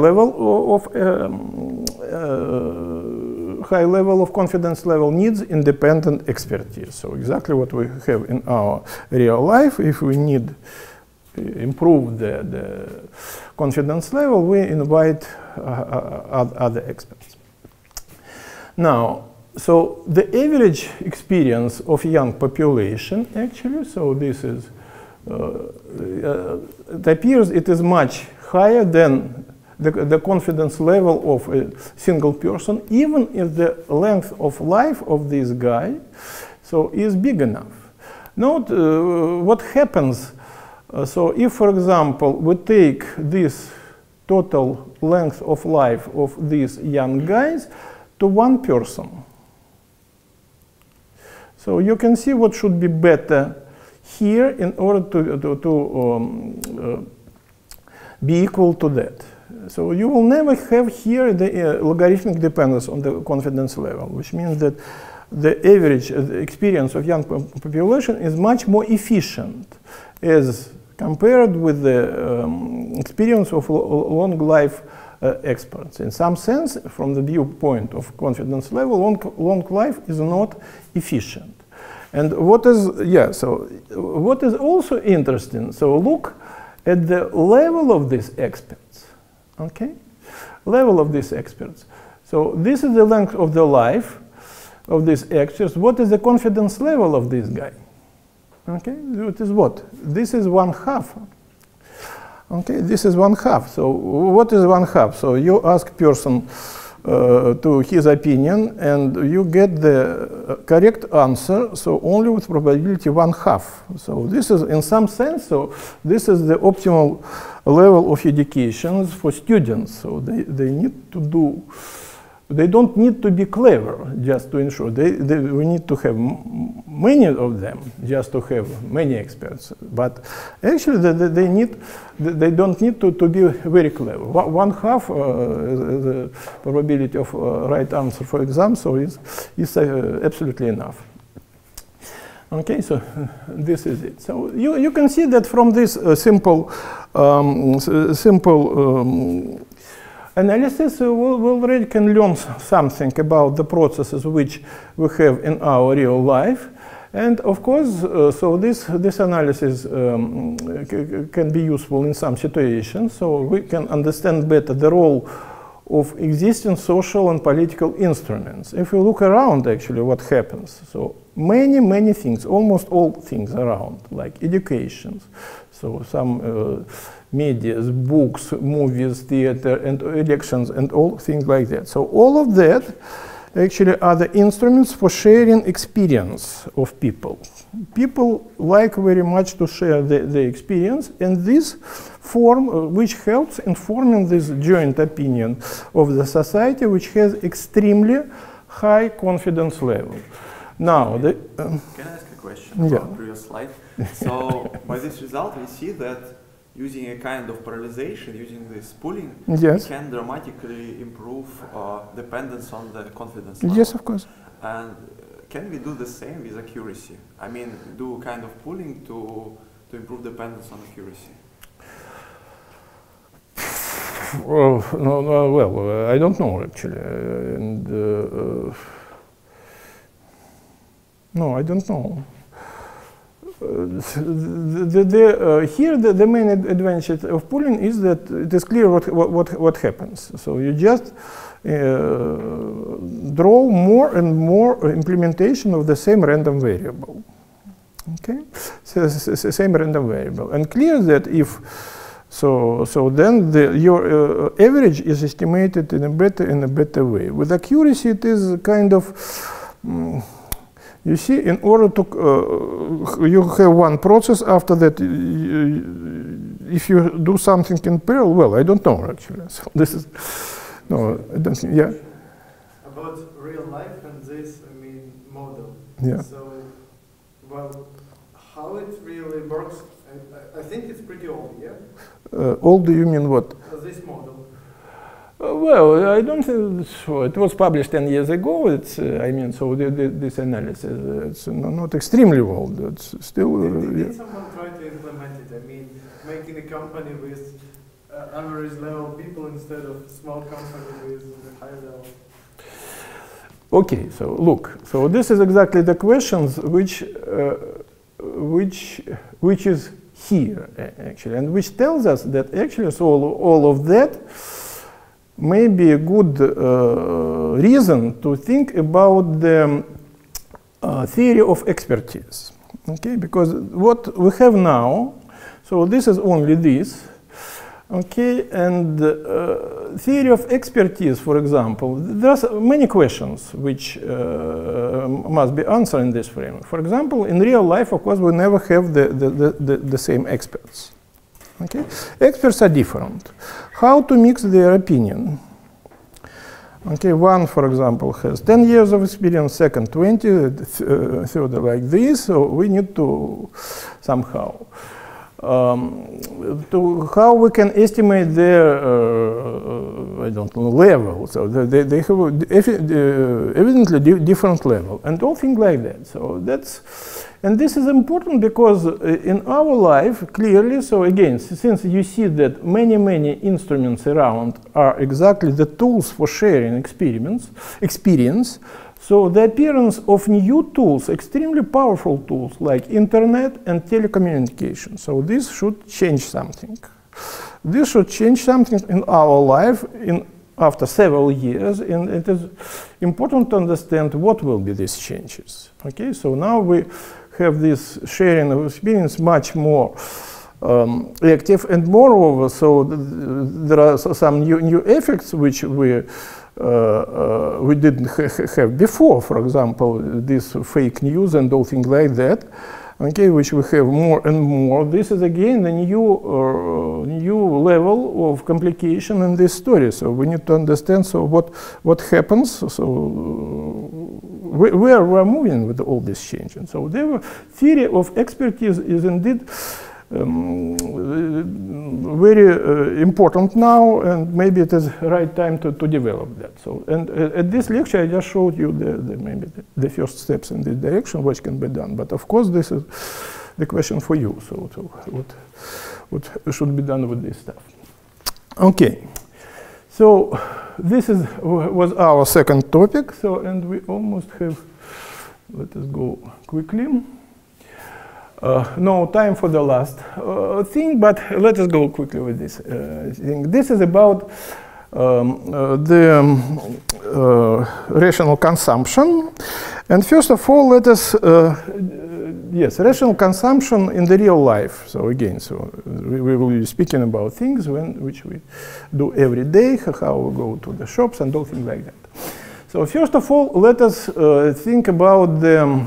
level of confidence level needs independent expertise. So exactly what we have in our real life. If we need improve the confidence level, we invite other experts. Now, so the average experience of young population actually, so this is, it appears it is much higher than the confidence level of a single person, even if the length of life of this guy so is big enough. Note what happens. So if, for example, we take this total length of life of these young guys to one person, so you can see what should be better here in order to be equal to that. So you will never have here the logarithmic dependence on the confidence level, which means that the average experience of young population is much more efficient as compared with the experience of long life experts. In some sense, from the viewpoint of confidence level, long life is not efficient. And what is, so what is also interesting, so look at the level of these experts, okay? Level of these experts. So this is the length of the life of these experts. What is the confidence level of this guy? Okay, it is what? This is 1/2. Okay, this is 1/2. So what is 1/2? So you ask person to his opinion, and you get the correct answer, so only with probability 1/2. So this is, in some sense, so this is the optimal level of education for students. So they need to do, they don't need to be clever just to ensure. We need to have many of them just to have many experts. But actually, they don't need to be very clever. 1/2 the probability of right answer for exam, so is absolutely enough. Okay, so this is it. So you can see that from this simple analysis, we already can learn something about the processes which we have in our real life. And of course, so this analysis can be useful in some situations, so we can understand better the role of existing social and political instruments. If we look around, actually, what happens, so many things, almost all things around, like education, so some media, books, movies, theater, and elections, and all things like that. So all of that actually are the instruments for sharing experience of people. People like very much to share the experience, and this form which helps in forming this joint opinion of the society, which has extremely high confidence level. Now, can I ask a question about the previous slide? So by this result, we see that using a kind of parallelization, using this pooling, we can dramatically improve dependence on the confidence level. Yes, of course. And can we do the same with accuracy? I mean, do kind of pooling to improve dependence on accuracy? Well, I don't know actually, no, I don't know. Here, the main advantage of pooling is that it is clear what happens. So you just draw more and more implementation of the same random variable. Okay, so same random variable, and clear that if so then your average is estimated in a better way. With accuracy, it is kind of you see, in order to you have one process. After that, if you do something in parallel, well, I don't know actually. So this is no, I don't think. Yeah. About real life and this, I mean, model. Yeah. So, well, how it really works, I think it's pretty old. Yeah. Old? Do you mean what? This model. Well, I don't think so. It was published 10 years ago. It's, I mean, so this analysis, it's not extremely old. It's still. Did someone try to implement it? I mean, making a company with average level people instead of small company with high level. Okay, so look. So this is exactly the questions which is here actually, and which tells us that actually, so all of that may be a good reason to think about the theory of expertise. Okay, because what we have now, so this is only this. Okay, and theory of expertise, for example, there's many questions which must be answered in this framework. For example, in real life, of course, we never have the same experts. Okay, experts are different. How to mix their opinion? Okay, one, for example, has 10 years of experience, second 20, third like this. So we need to somehow how we can estimate their I don't know, level. So they have evidently different level and all things like that. So that's. And this is important because in our life, clearly, so again, since you see that many instruments around are exactly the tools for sharing experience, so the appearance of new tools, extremely powerful tools like internet and telecommunications, so this should change something. This should change something in our life after several years, and it is important to understand what will be these changes. Okay, so now we have this sharing of experience much more active, and moreover, so there are some new effects which we didn't have before. For example, this fake news and all things like that. Okay, which we have more and more. This is again a new level of complication in this story. So we need to understand. So what happens? So where we're moving with all this change. And so the theory of expertise is indeed very important now, and maybe it is right time to develop that. So, and at this lecture, I just showed you maybe the first steps in this direction, what can be done. But of course, this is the question for you. So what should be done with this stuff? Okay. So this was our second topic. So, and we almost have. Let us go quickly. No time for the last thing, but let us go quickly with this thing. This is about the rational consumption. And first of all, let us, yes, rational consumption in the real life. So again, so we will be speaking about things which we do every day, how we go to the shops and all things like that. So first of all, let us think about the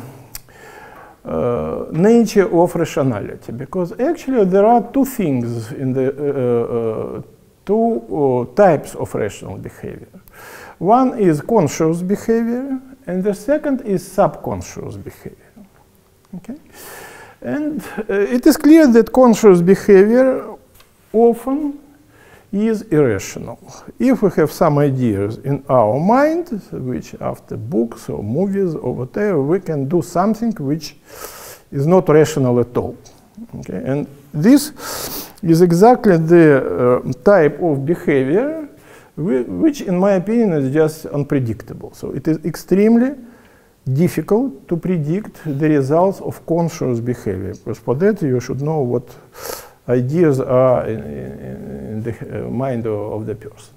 nature of rationality, because actually there are two things in the two types of rational behavior. One is conscious behavior, and the second is subconscious behavior. Okay, and it is clear that conscious behavior often is irrational. If we have some ideas in our mind, which after books or movies or whatever, we can do something which is not rational at all. Okay? And this is exactly the type of behavior which, in my opinion, is just unpredictable. So it is extremely difficult to predict the results of conscious behavior, because for that you should know what ideas are in the mind of the person.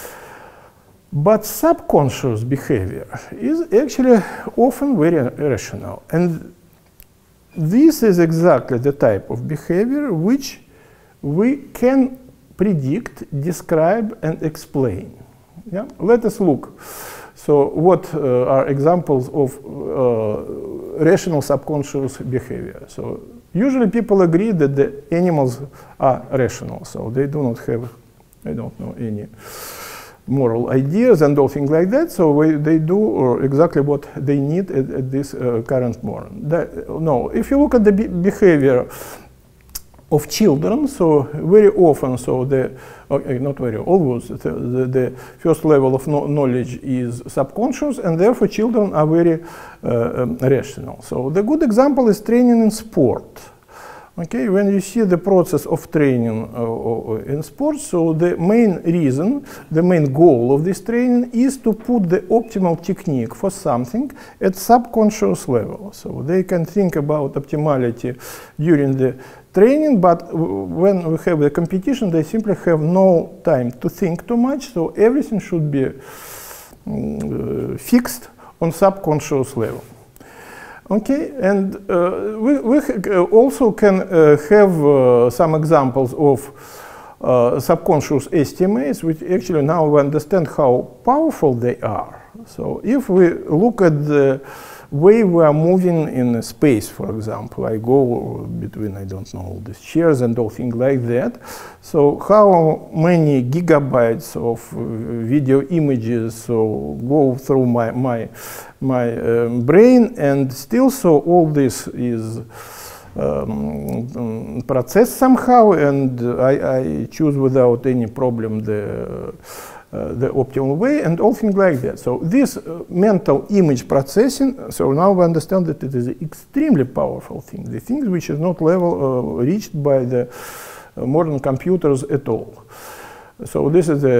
But subconscious behavior is actually often very irrational. And this is exactly the type of behavior which we can predict, describe, and explain. Yeah? Let us look. So what are examples of rational subconscious behavior? So usually people agree that the animals are rational, so they do not have, I don't know, any moral ideas and all things like that, so they do exactly what they need at this current moment. No, if you look at the behavior of children, so very often, so not very always, the first level of knowledge is subconscious, and therefore children are very rational. So the good example is training in sport. Okay, when you see the process of training in sports, so the main reason, the main goal of this training is to put the optimal technique for something at subconscious level. So they can think about optimality during the training, but when we have the competition, they simply have no time to think too much, so everything should be fixed on subconscious level. Okay, and we also can have some examples of subconscious estimates, which actually now we understand how powerful they are. So if we look at the way we are moving in space, for example, I go between, I don't know, all these chairs and all things like that. So how many gigabytes of video images so go through my brain, and still so all this is processed somehow, and I choose without any problem the optimal way and all things like that. So this mental image processing, so now we understand that it is an extremely powerful thing, the thing which is not reached by the modern computers at all. So this is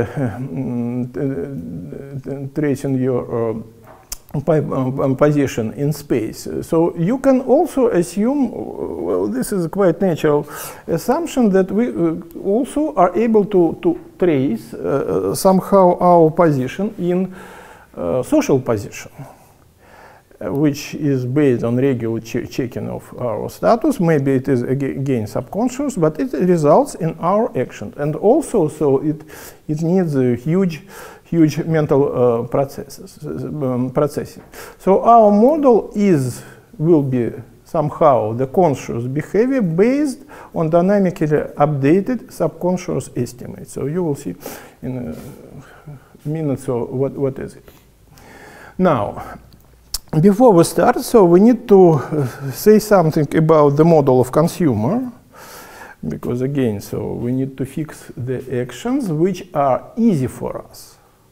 tracing your position in space. So you can also assume, well, this is a quite natural assumption, that we also are able to trace somehow our position in social position. which is based on regular checking of our status. Maybe it is again subconscious, but it results in our action. And also, so it needs a huge mental processing. So our model will be somehow the conscious behavior based on dynamically updated subconscious estimates. So you will see in a minute, so what is it? Now, before we start, so we need to say something about the model of consumer, because again, so we need to fix the actions which are easy for us.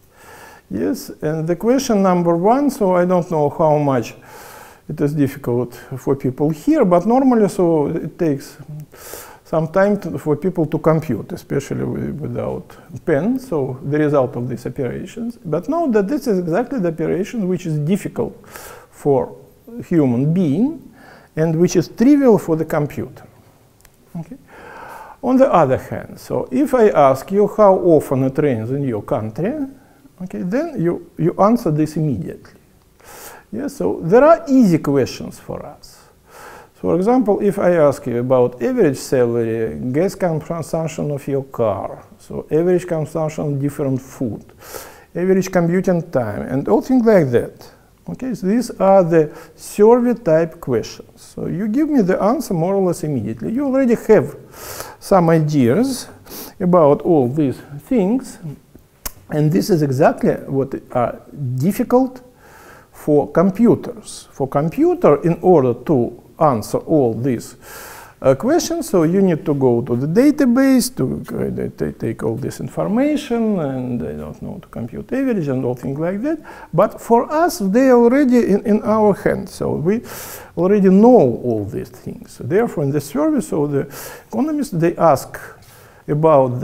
Yes, and the question number one, so I don't know how much it is difficult for people here, but normally, so it takes some time for people to compute, especially without pen, so the result of these operations. But know that this is exactly the operation which is difficult for human being and which is trivial for the computer. Okay? On the other hand, so if I ask you how often it rains in your country, okay, then you answer this immediately. Yeah, so there are easy questions for us. For example, if I ask you about average salary, gas consumption of your car, so average consumption of different food, average commuting time, and all things like that. Okay, so these are the survey type questions. So you give me the answer more or less immediately. You already have some ideas about all these things, and this is exactly what are difficult for computers. For computer, in order to answer all these questions, so you need to go to the database to take all this information, and I don't know, to compute average and all things like that. But for us, they are already in our hands, so we already know all these things. So therefore, in the survey, so the economists, they ask about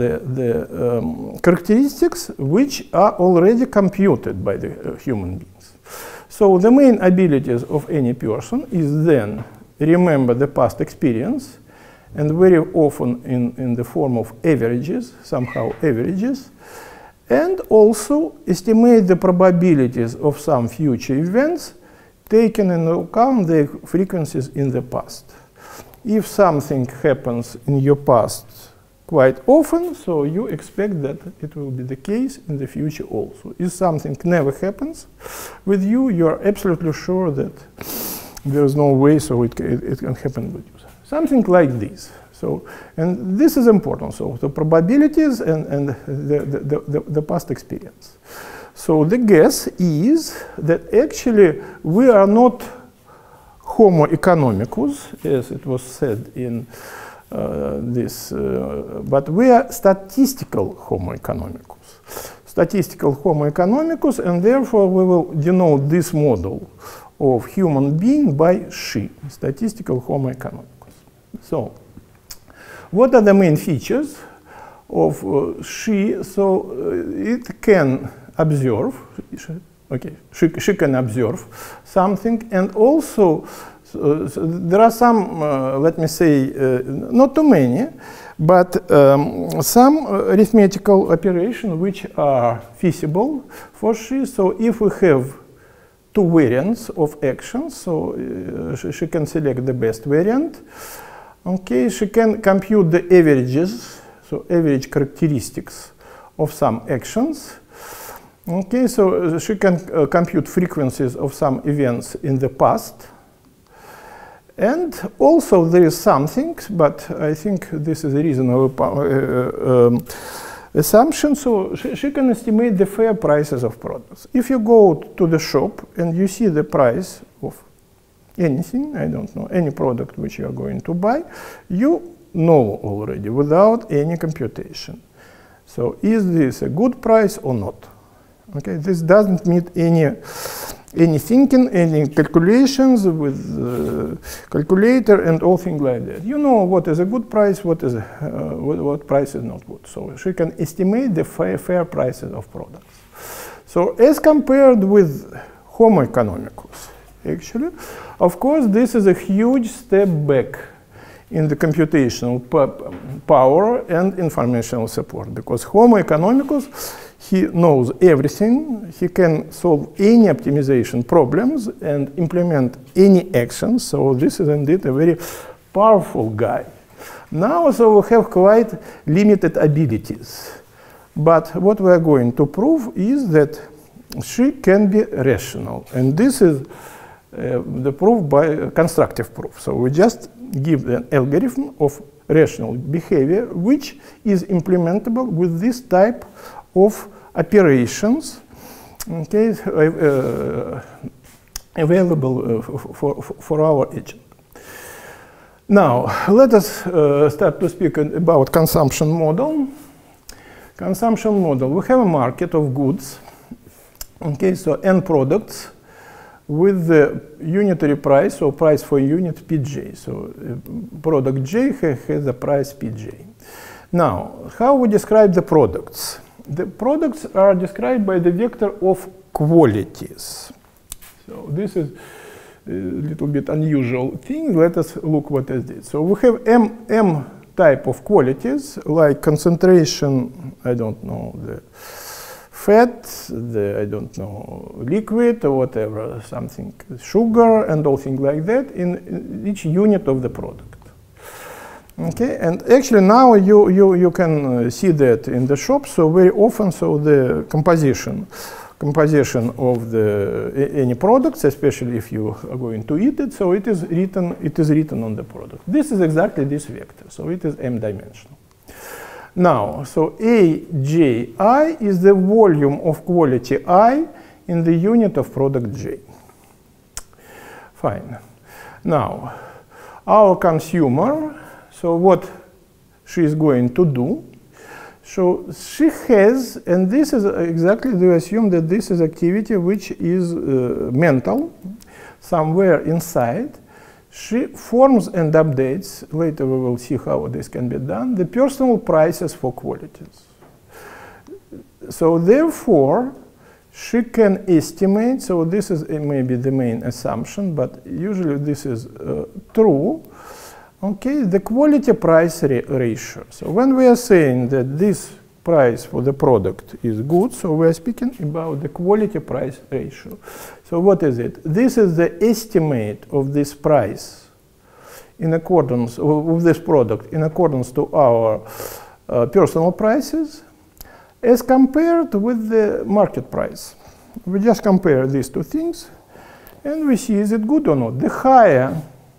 the characteristics which are already computed by the human beings. So the main abilities of any person is then remember the past experience, and very often in the form of averages, somehow averages, and also estimate the probabilities of some future events taking into account the frequencies in the past. If something happens in your past quite often, so you expect that it will be the case in the future also. If something never happens with you, you are absolutely sure that there is no way so it can happen with you. Something like this. So, and this is important. So the probabilities and the past experience. So the guess is that actually we are not Homo economicus, as it was said in but we are statistical Homo economicus. Statistical Homo economicus, and therefore we will denote this model of human being by she, statistical Homo economicus. So, what are the main features of she? So, it can observe, okay, she can observe something, and also so there are some, let me say, not too many, but some arithmetical operations which are feasible for she. So if we have two variants of actions, so she can select the best variant. Okay, she can compute the averages, so average characteristics of some actions. Okay, so she can compute frequencies of some events in the past. And also there is something, but I think this is a reasonable assumption, so she can estimate the fair prices of products. If you go to the shop and you see the price of anything, I don't know, any product which you are going to buy, you know already without any computation. So is this a good price or not? Okay, this doesn't need any thinking, any calculations with calculator and all things like that. You know what is a good price, what price is not good. So she can estimate the fair prices of products. So as compared with Homo economicus, actually, of course, this is a huge step back in the computational power and informational support, because Homo economicus, he knows everything, he can solve any optimization problems and implement any actions. So this is indeed a very powerful guy. Now, so we have quite limited abilities. But what we are going to prove is that she can be rational. And this is the proof by constructive proof. So we just give an algorithm of rational behavior which is implementable with this type of operations, okay, available for our agent. Now, let us start to speak about consumption model. Consumption model. We have a market of goods, okay, so end products with the unitary price, or price for unit Pj. So product J has the price Pj. Now, how we describe the products? The products are described by the vector of qualities. So this is a little bit unusual thing. Let us look what is this. So we have M type of qualities, like concentration, I don't know, the fat, the, I don't know, liquid or whatever, something, sugar and all things like that in each unit of the product. Okay, and actually now you can see that in the shop. So very often, so the composition of the any products, especially if you are going to eat it, so it is written on the product. This is exactly this vector, so it is m-dimensional. Now, so AJI is the volume of quality I in the unit of product J. Fine. Now, our consumer, so what she is going to do, so she has, and this is exactly, we assume that this is activity which is mental, somewhere inside. She forms and updates, later we will see how this can be done, the personal prices for qualities. So therefore, she can estimate, so this is maybe the main assumption, but usually this is true, okay, the quality price ratio. So when we are saying that this price for the product is good, so we are speaking about the quality price ratio. So what is it? This is the estimate of this price in accordance with this product in accordance to our personal prices as compared with the market price. We just compare these two things and we see is it good or not. The higher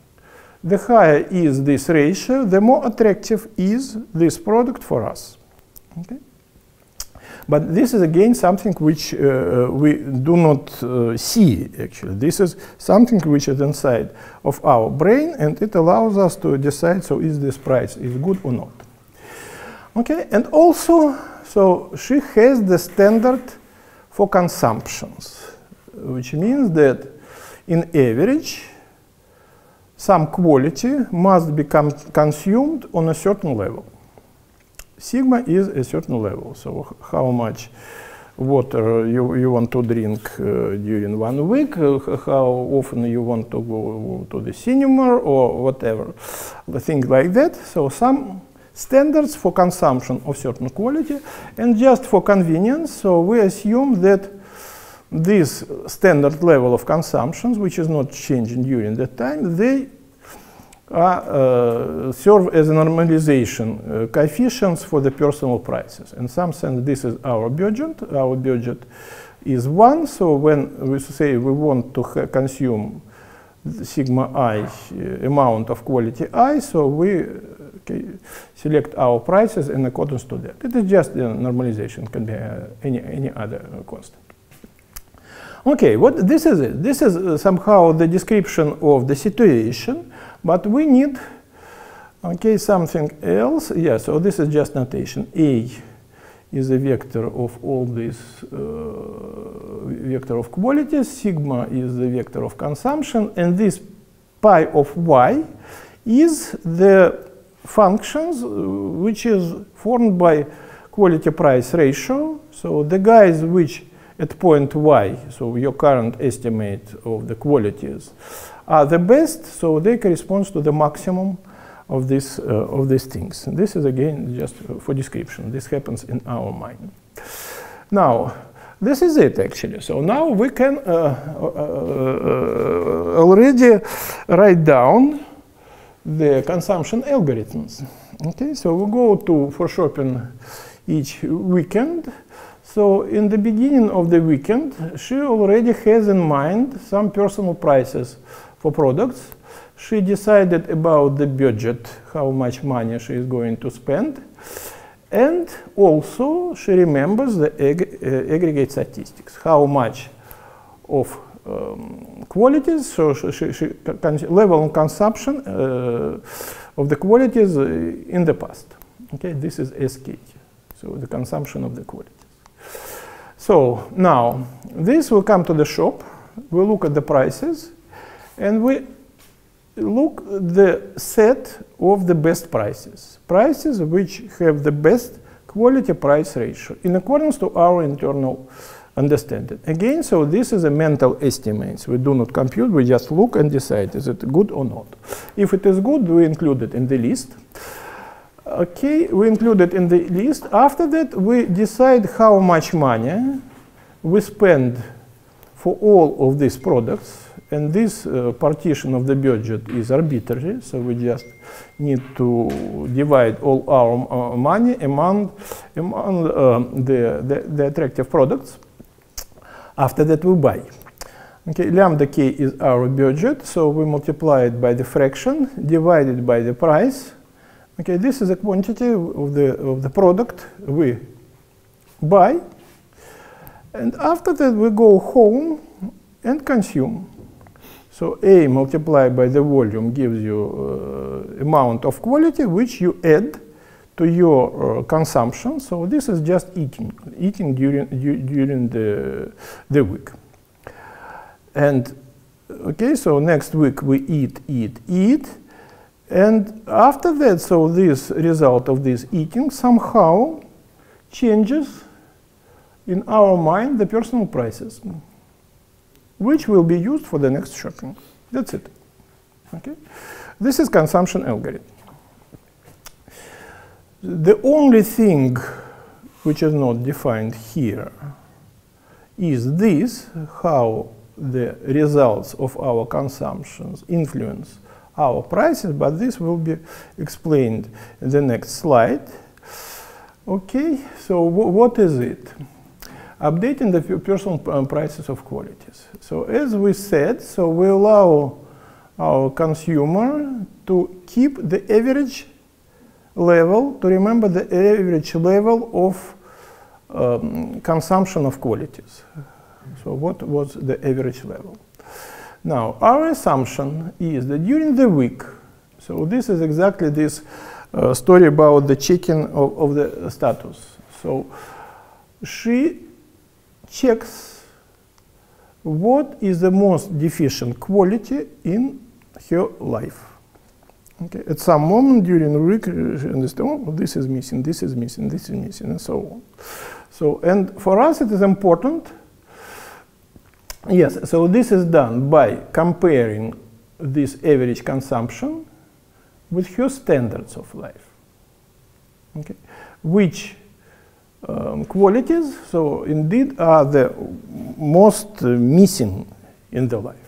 is this ratio, the more attractive is this product for us. Okay? But this is again something which we do not see actually. This is something which is inside of our brain and it allows us to decide, so is this price is good or not. Okay, and also, so she has the standard for consumptions, which means that in average, some quality must be consumed on a certain level. Sigma is a certain level, so how much water you want to drink during 1 week, how often you want to go to the cinema or whatever, things like that. So some standards for consumption of certain quality, and just for convenience, so we assume that this standard level of consumptions, which is not changing during that time, they serve as a normalization coefficients for the personal prices. In some sense, this is our budget. Our budget is 1. So when we say we want to consume sigma I amount of quality I, so we select our prices in accordance to that. It is just a normalization, can be any other constant. Okay, what this is it. This is somehow the description of the situation, but we need, okay, something else. Yeah, so this is just notation. A is a vector of all this vector of qualities. Sigma is the vector of consumption, and this pi of y is the functions which is formed by quality price ratio. So the guys which at point y, so your current estimate of the qualities, are the best, so they correspond to the maximum of these things. And this is again just for description. This happens in our mind. Now, this is it actually. So now we can already write down the consumption algorithms. Okay, so we go for shopping each weekend. So in the beginning of the weekend, she already has in mind some personal prices for products. She decided about the budget, how much money she is going to spend. And also she remembers the aggregate statistics, how much of qualities, so level of consumption of the qualities in the past. Okay, this is SK, so the consumption of the qualities. So now this will come to the shop, we look at the prices, and we look the set of the best prices, prices which have the best quality price ratio in accordance to our internal understanding. Again, so this is a mental estimate. We do not compute, we just look and decide is it good or not. If it is good, we include it in the list. Okay, we include it in the list. After that, we decide how much money we spend for all of these products. And this partition of the budget is arbitrary, so we just need to divide all our money among the attractive products. After that, we buy. Okay, lambda k is our budget, so we multiply it by the fraction, divided by the price. Okay, this is a quantity of the product we buy, and after that we go home and consume. So A multiplied by the volume gives you amount of quality which you add to your consumption. So this is just eating during the week. And okay, so next week we eat. And after that, so this result of this eating somehow changes in our mind the personal prices, which will be used for the next shopping. That's it. Okay? This is consumption algorithm. The only thing which is not defined here is this, how the results of our consumptions influence our prices, but this will be explained in the next slide. Okay, so what is it? Updating the personal prices of qualities. So as we said, so we allow our consumer to keep the average level, to remember the average level of consumption of qualities. So what was the average level? Now, our assumption is that during the week, so this is exactly this story about the checking of the status. So she checks what is the most deficient quality in her life. Okay. At some moment during the week, she understands, oh, this is missing, this is missing, this is missing, and so on. So, and for us it is important. Yes, so this is done by comparing this average consumption with her standards of life. Okay. Which qualities, so indeed, are the most missing in the life.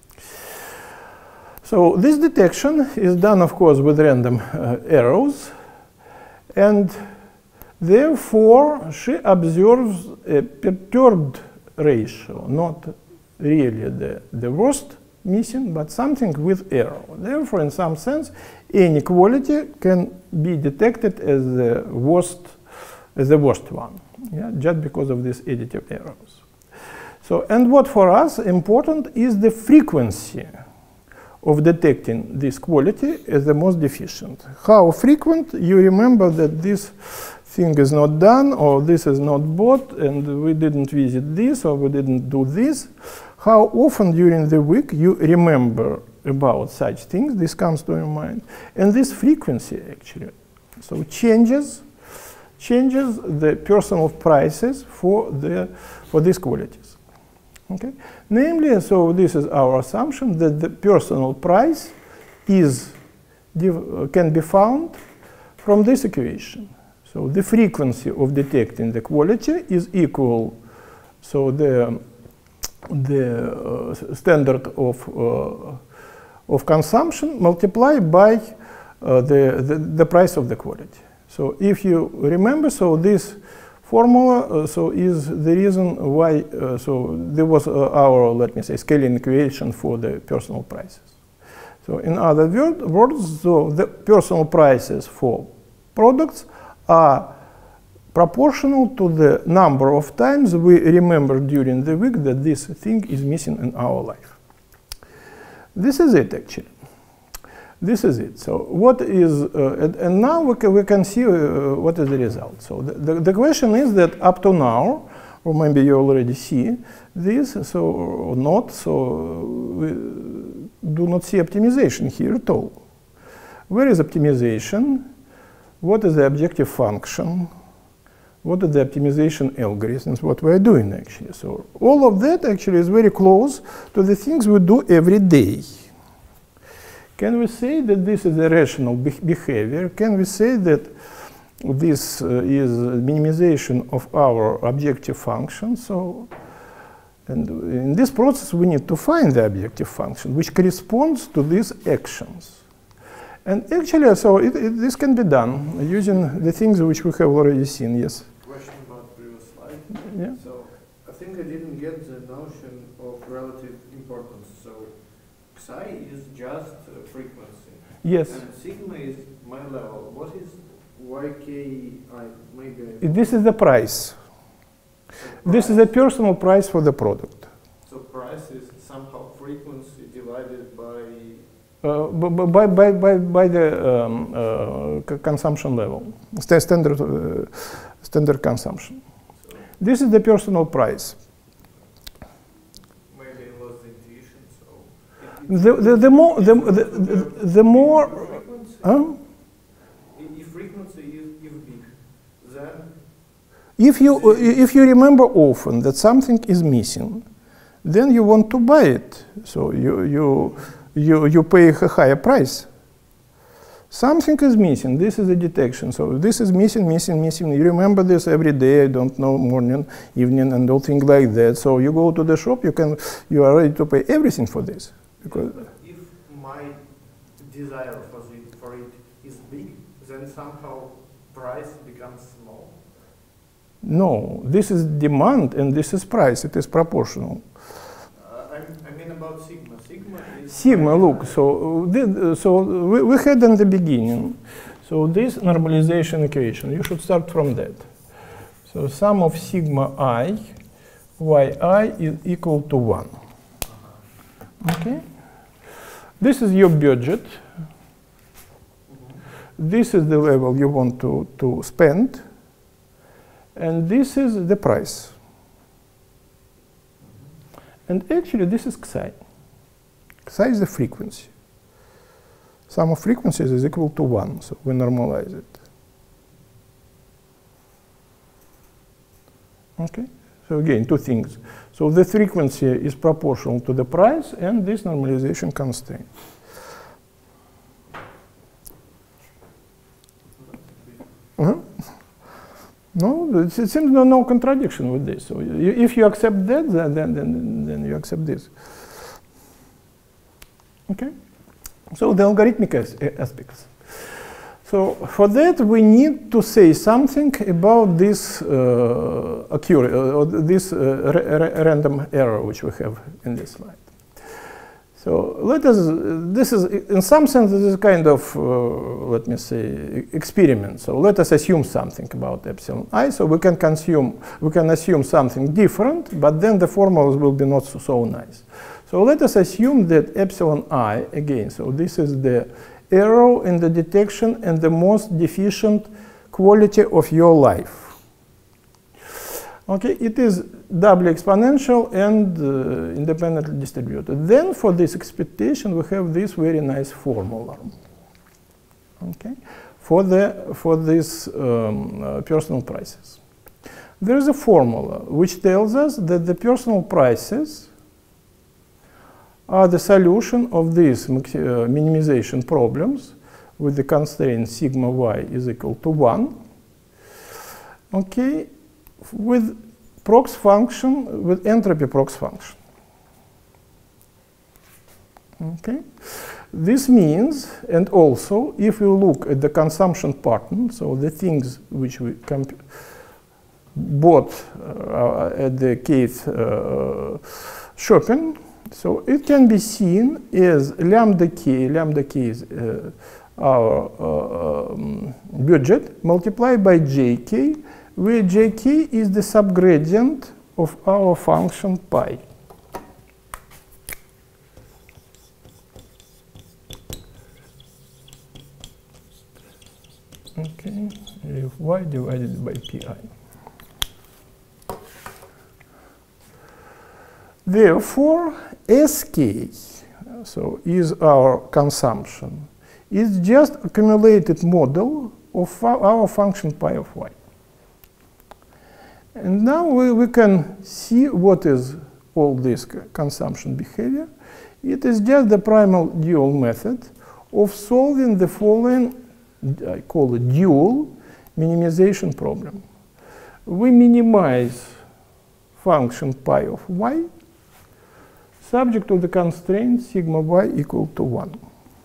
So this detection is done, of course, with random arrows, and therefore she observes a perturbed ratio, not really the worst missing, but something with error. Therefore, in some sense, any quality can be detected as the worst one, yeah, just because of these additive errors. So, and what for us important is the frequency of detecting this quality as the most deficient. How frequent? You remember that this thing is not done, or this is not bought, and we didn't visit this, or we didn't do this. How often during the week you remember about such things, this comes to your mind. And this frequency actually, so changes the personal prices for these qualities. Okay? Namely, so this is our assumption that the personal price can be found from this equation. So the frequency of detecting the quality is equal, so the standard of consumption multiplied by the price of the quality. So if you remember, so this formula so is the reason why so there was our, let me say, scaling equation for the personal prices. So in other words, so the personal prices for products are proportional to the number of times we remember during the week that this thing is missing in our life. This is it, actually. This is it. So what is, and now we can see what is the result. So the question is that up to now, or maybe you already see this, so or not, so we do not see optimization here at all. Where is optimization? What is the objective function? What are the optimization algorithms? What we are doing actually. So all of that actually is very close to the things we do every day. Can we say that this is a rational behavior? Can we say that this is minimization of our objective function? So, and in this process, we need to find the objective function, which corresponds to these actions. And actually, so this can be done using the things which we have already seen. Yes? Question about previous slide. Yeah. So I think I didn't get the notion of relative importance. So psi is just frequency. Yes. And sigma is my level. What is yki? Maybe. This is the price. This is the personal price for the product. So price is somehow frequency divided by by the consumption level, standard consumption. So this is the personal price. Maybe it was the intuition. So the more frequency, if frequency is big, then if you remember often that something is missing, then you want to buy it. So you pay a higher price. Something is missing. This is a detection. So this is missing. You remember this every day. I don't know, morning, evening, and all things like that. So you go to the shop. You are ready to pay everything for this. Because if my desire for it is big, then somehow price becomes small. No, this is demand and this is price. It is proportional. I mean about sigma. Sigma, look, so we had in the beginning, so this normalization equation, you should start from that. So sum of sigma I, yi is equal to 1. Okay? This is your budget. This is the level you want to spend. And this is the price. And actually, this is psi. Psi is the frequency. Sum of frequencies is equal to 1, so we normalize it. Okay? So again, two things. So the frequency is proportional to the price and this normalization constraint. No, it seems no contradiction with this. So if you accept that, then you accept this. Okay? So the algorithmic aspects. So for that, we need to say something about this this random error which we have in this slide. So this is, in some sense, this is kind of, let me say, experiment. So let us assume something about epsilon I. So we can assume something different, but then the formulas will be not so nice. So let us assume that epsilon I, again, so this is the error in the detection and the most deficient quality of your life. Okay, it is doubly exponential and independently distributed. Then for this expectation, we have this very nice formula. Okay, for these personal prices. There is a formula which tells us that the personal prices are the solution of these minimization problems with the constraint sigma y is equal to 1. okay, with prox function, with entropy prox function. Okay, this means, and also, if you look at the consumption pattern, so the things which we bought at the case shopping, so it can be seen as lambda k is our budget multiplied by jk, where jk is the subgradient of our function pi. Okay, y divided by pi. Therefore, sk, so is our consumption, is just accumulated model of our function pi of y. And now we can see what is all this consumption behavior. It is just the primal dual method of solving the following, I call it dual minimization problem. We minimize function pi of y subject to the constraint sigma y equal to 1.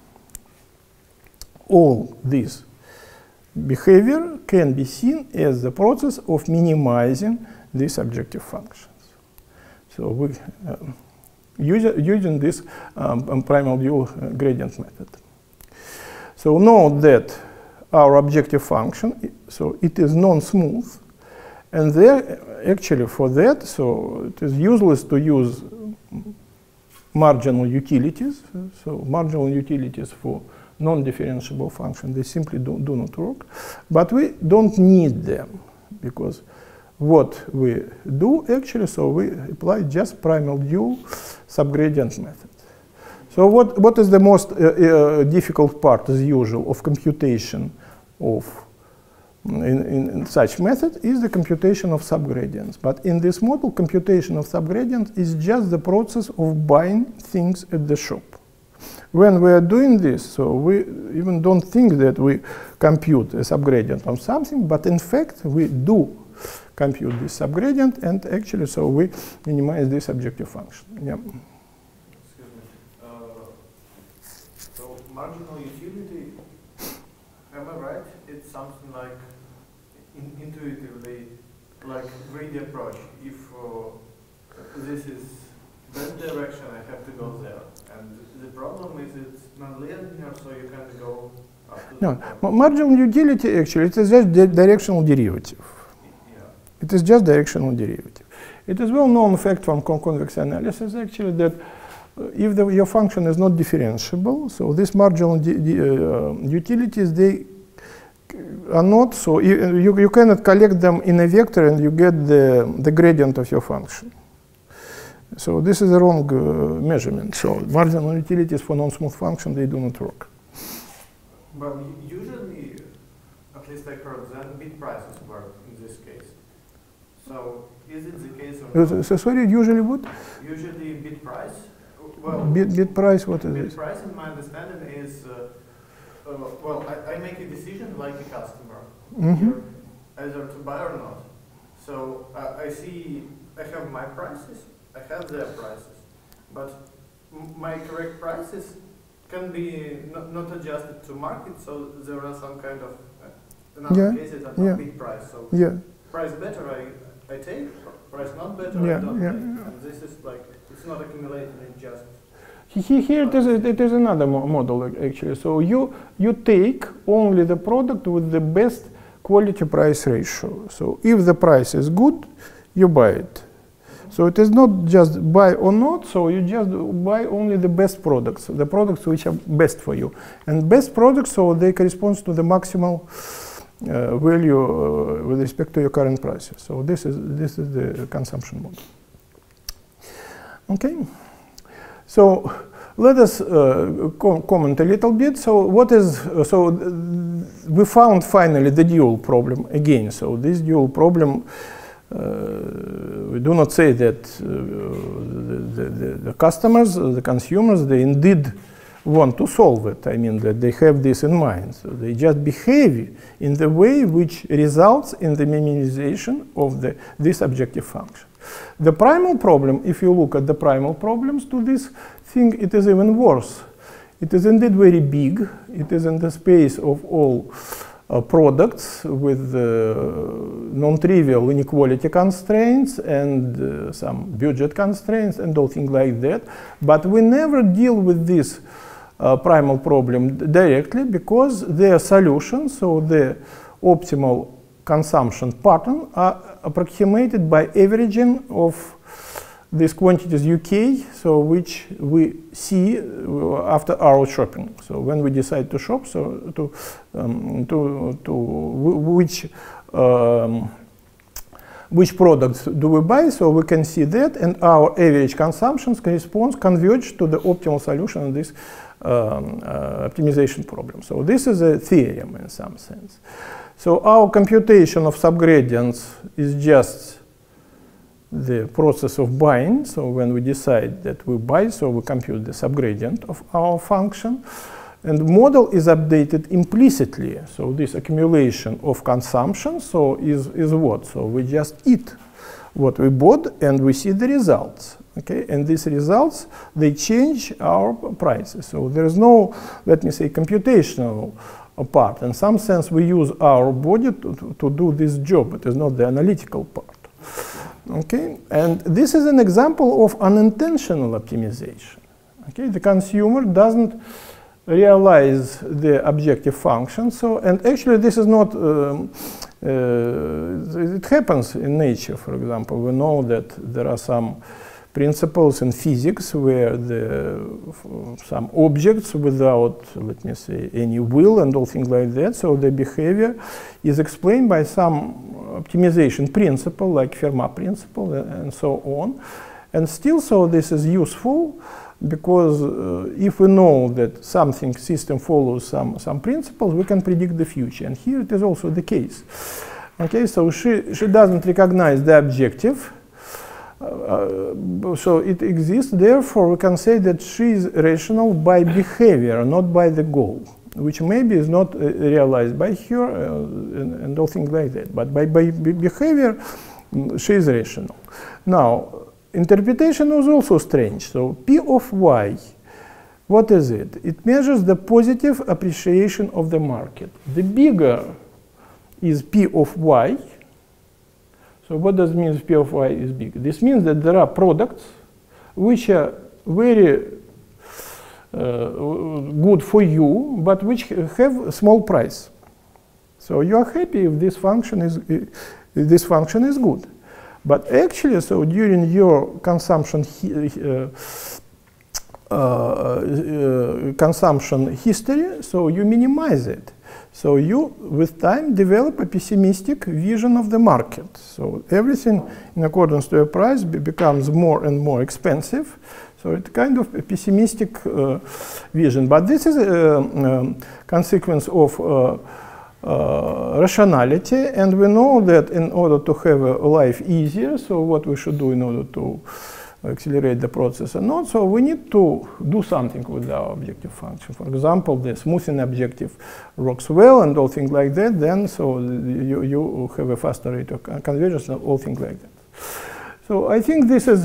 All this behavior can be seen as the process of minimizing these objective functions. So we using this primal dual gradient method. So note that our objective function, so it is non-smooth, and there actually for that, so it is useless to use marginal utilities. So marginal utilities for non-differentiable function, they simply do not work. But we don't need them, because what we do actually, so we apply just primal dual subgradient method. So what is the most difficult part, as usual, of computation of in such method is the computation of subgradients. But in this model, computation of subgradients is just the process of buying things at the shop. When we are doing this, so we even don't think that we compute a subgradient on something, but in fact we do compute this subgradient, and actually so we minimize this objective function. Yeah. So marginal utility, am I right? It's something like intuitively like greedy approach. If this is that direction, I have to go there. And the problem is it's non-linear, so you can't go up to no, marginal utility actually it is just directional derivative. Yeah. It is just directional derivative. It is well known fact from convex analysis actually that if your function is not differentiable, so these marginal utilities, they are not, so you cannot collect them in a vector and you get the gradient of your function. So this is a wrong measurement. So marginal utilities for non-smooth function, they do not work. But usually, at least I heard that bit prices work in this case. So is it the case or not? So sorry, usually what? Usually bit price. Well, bit price, what is bit this? price, in my understanding, is well, I make a decision like a customer, here, either to buy or not. So I see, I have my prices, I have their prices, but my correct prices can be not adjusted to market, so there are some kind of, in other cases, that's not big price. So price better, I take, price not better, I don't take. And this is like, it's not accumulated, it's just. Here it is another model actually. So you take only the product with the best quality price ratio. So if the price is good, you buy it. So it is not just buy or not, so you just buy only the best products, the products which are best for you. And best products, so they correspond to the maximal value with respect to your current prices. So this is the consumption model. Okay. So let us comment a little bit. So what is, so we found finally the dual problem again. So this dual problem, we do not say that the customers, the consumers, they indeed want to solve it. I mean that they have this in mind. So they just behave in the way which results in the minimization of this objective function. The primal problem, if you look at the primal problems to this thing, it is even worse. It is indeed very big. It is in the space of all products with non-trivial inequality constraints and some budget constraints and all things like that. But we never deal with this primal problem directly because their solutions, so the optimal consumption pattern, are approximated by averaging of these quantities UK, so which we see after our shopping. So when we decide to shop, so which products do we buy, so we can see that, and our average consumptions converge to the optimal solution of this optimization problem. So this is a theorem in some sense. So our computation of subgradients is just the process of buying. So when we decide that we buy, so we compute the subgradient of our function. And the model is updated implicitly. So this accumulation of consumption so is what? So we just eat what we bought and we see the results. Okay? And these results, they change our prices. So there is no, let me say, computational part. In some sense, we use our body to do this job. It is not the analytical part. Okay, and this is an example of unintentional optimization. Okay, the consumer doesn't realize the objective function. So, and actually, this is not. It happens in nature. For example, we know that there are some principles in physics where some objects without, let me say, any will and all things like that, so the behavior is explained by some optimization principle like Fermat principle and so on. And still, so this is useful because if we know that something system follows some principles, we can predict the future. And here it is also the case. Okay, so she doesn't recognize the objective. So it exists, therefore we can say that she is rational by behavior, not by the goal, which maybe is not realized by her and all things like that. But by behavior, she is rational. Now, interpretation was also strange. So P of y, what is it? It measures the positive appreciation of the market. The bigger is P of y. So what does it mean P of y is big? This means that there are products which are very good for you, but which have a small price. So you are happy if this function is good. But actually, so during your consumption history, so you minimize it. So you, with time, develop a pessimistic vision of the market. So everything in accordance to a price becomes more and more expensive. So it's kind of a pessimistic vision. But this is a consequence of rationality. And we know that in order to have a life easier, so what we should do in order to accelerate the process or not, so we need to do something with our objective function. For example, the smoothing objective works well and all things like that, then so you have a faster rate of convergence and all things like that. So I think this is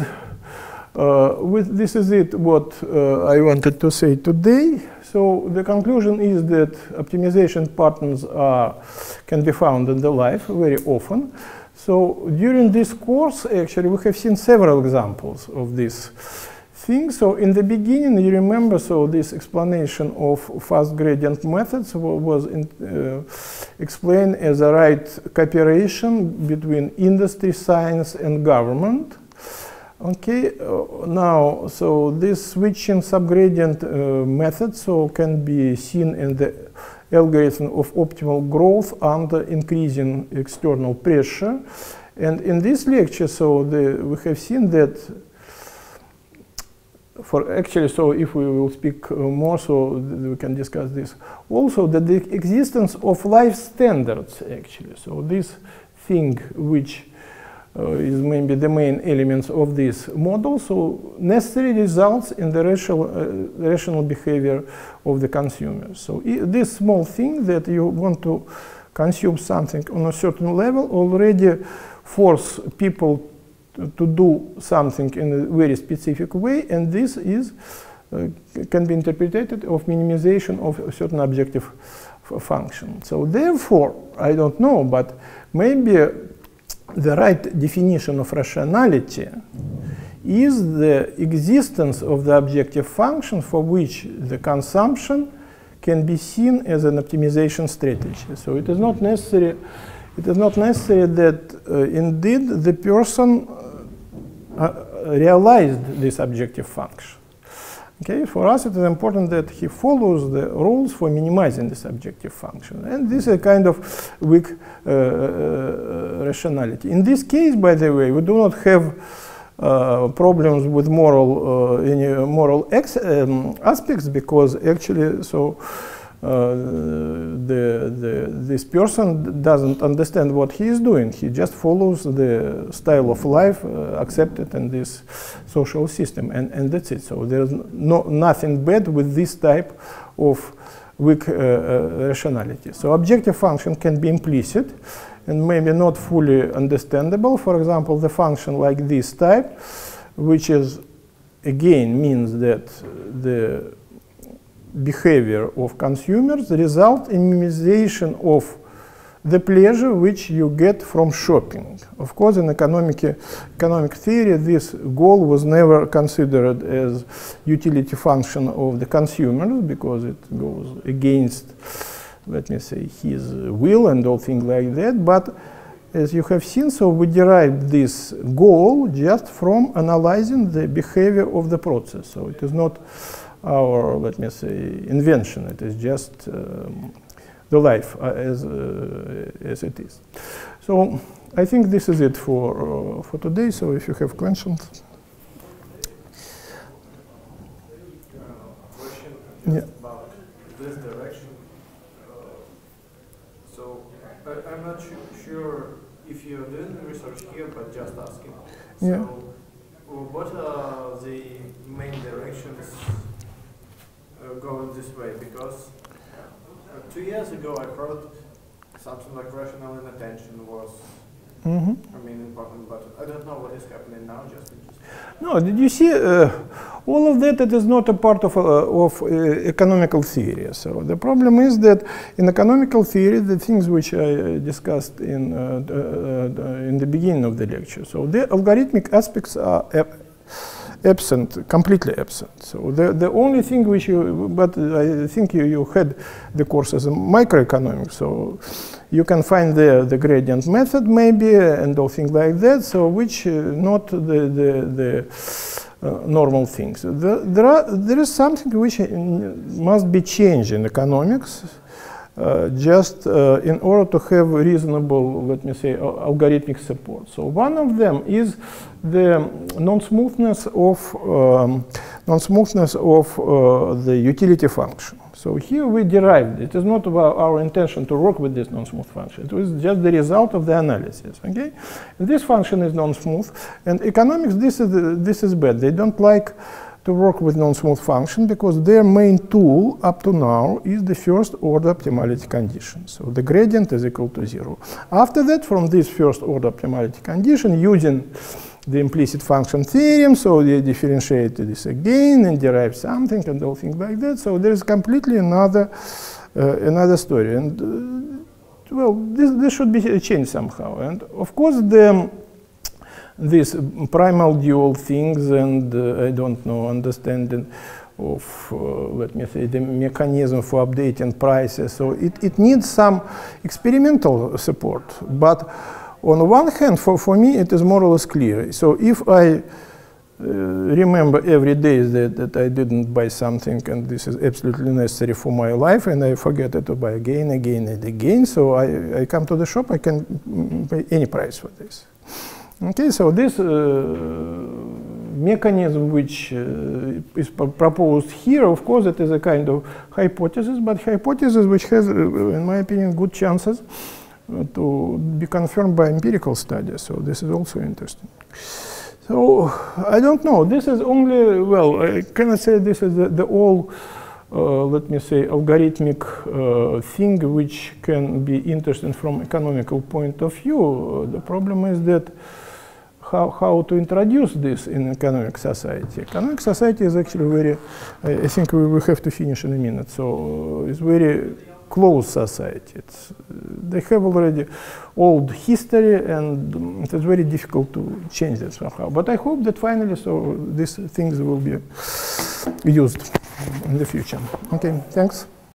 it what I wanted to say today. So the conclusion is that optimization patterns can be found in the life very often. So during this course, actually, we have seen several examples of this thing. So in the beginning, you remember, so this explanation of fast gradient methods was explained as a right cooperation between industry, science, and government. Okay, now, so this switching subgradient method so can be seen in the algorithm of optimal growth under increasing external pressure. And in this lecture, so we have seen that so if we will speak more, so we can discuss this. Also, that the existence of life standards, actually. So this thing which is maybe the main elements of this model. So necessary results in the rational behavior of the consumer. So this small thing that you want to consume something on a certain level already force people to do something in a very specific way, and this is can be interpreted of minimization of a certain objective function. So therefore, I don't know, but maybe the right definition of rationality is the existence of the objective function for which the consumption can be seen as an optimization strategy. So it is not necessary. It is not necessary that indeed the person realized this objective function. Okay, for us it is important that he follows the rules for minimizing this objective function, and this is a kind of weak rationality. In this case, by the way, we do not have problems with any moral aspects, because actually, so this person doesn't understand what he is doing. He just follows the style of life accepted in this social system, and that's it. So there's nothing bad with this type of weak rationality. So objective function can be implicit and maybe not fully understandable. For example, the function like this type, which is again means that the behavior of consumers result in minimization of the pleasure which you get from shopping. Of course, in economic theory, this goal was never considered as utility function of the consumers, because it goes against, let me say, his will and all things like that. But as you have seen, so we derived this goal just from analyzing the behavior of the process. So it is not our, let me say, invention. It is just the life as it is. So I think this is it for today. So if you have questions. Question about this direction. So I'm not sure if you're doing research here, but just asking. Yeah. So what are the main directions going this way? Because 2 years ago I heard something like rational inattention was I mean important, but I don't know what is happening now. Just no, did you see all of that? It is not a part of economical theory. So the problem is that in economical theory, the things which I discussed in the beginning of the lecture, so the algorithmic aspects are absent, completely absent. So the only thing which but I think you had the course as a microeconomics, so you can find the gradient method maybe and all things like that, so which not the normal things. There is something which must be changed in economics just in order to have reasonable, let me say, algorithmic support. So one of them is the non-smoothness of the utility function. So here we derived, it is not about our intention to work with this non-smooth function. It was just the result of the analysis. Okay, and this function is non-smooth, and economics this is bad. They don't like to work with non-smooth function because their main tool up to now is the first order optimality condition. So the gradient is equal to 0. After that, from this first order optimality condition, using the implicit function theorem, so they differentiate this again and derive something and all things like that. So there is completely another story. And well, this should be changed somehow. And of course, these primal dual things and I don't know, understanding of, let me say, the mechanism for updating prices. So it needs some experimental support. But on one hand, for me, it is more or less clear. So if I remember every day that I didn't buy something and this is absolutely necessary for my life, and I forget to buy again and again, so I come to the shop, I can pay any price for this. Okay, so this mechanism which is proposed here, of course, it is a kind of hypothesis, but hypothesis which has, in my opinion, good chances to be confirmed by empirical studies. So this is also interesting. So I don't know. This is only, well, I cannot say this is the all, let me say, algorithmic thing which can be interesting from economical point of view. The problem is that how to introduce this in economic society. Economic society is actually very, I think we will have to finish in a minute. So it's very closed society. They have already old history, and it is very difficult to change that somehow. But I hope that finally, so these things will be used in the future. Okay, thanks.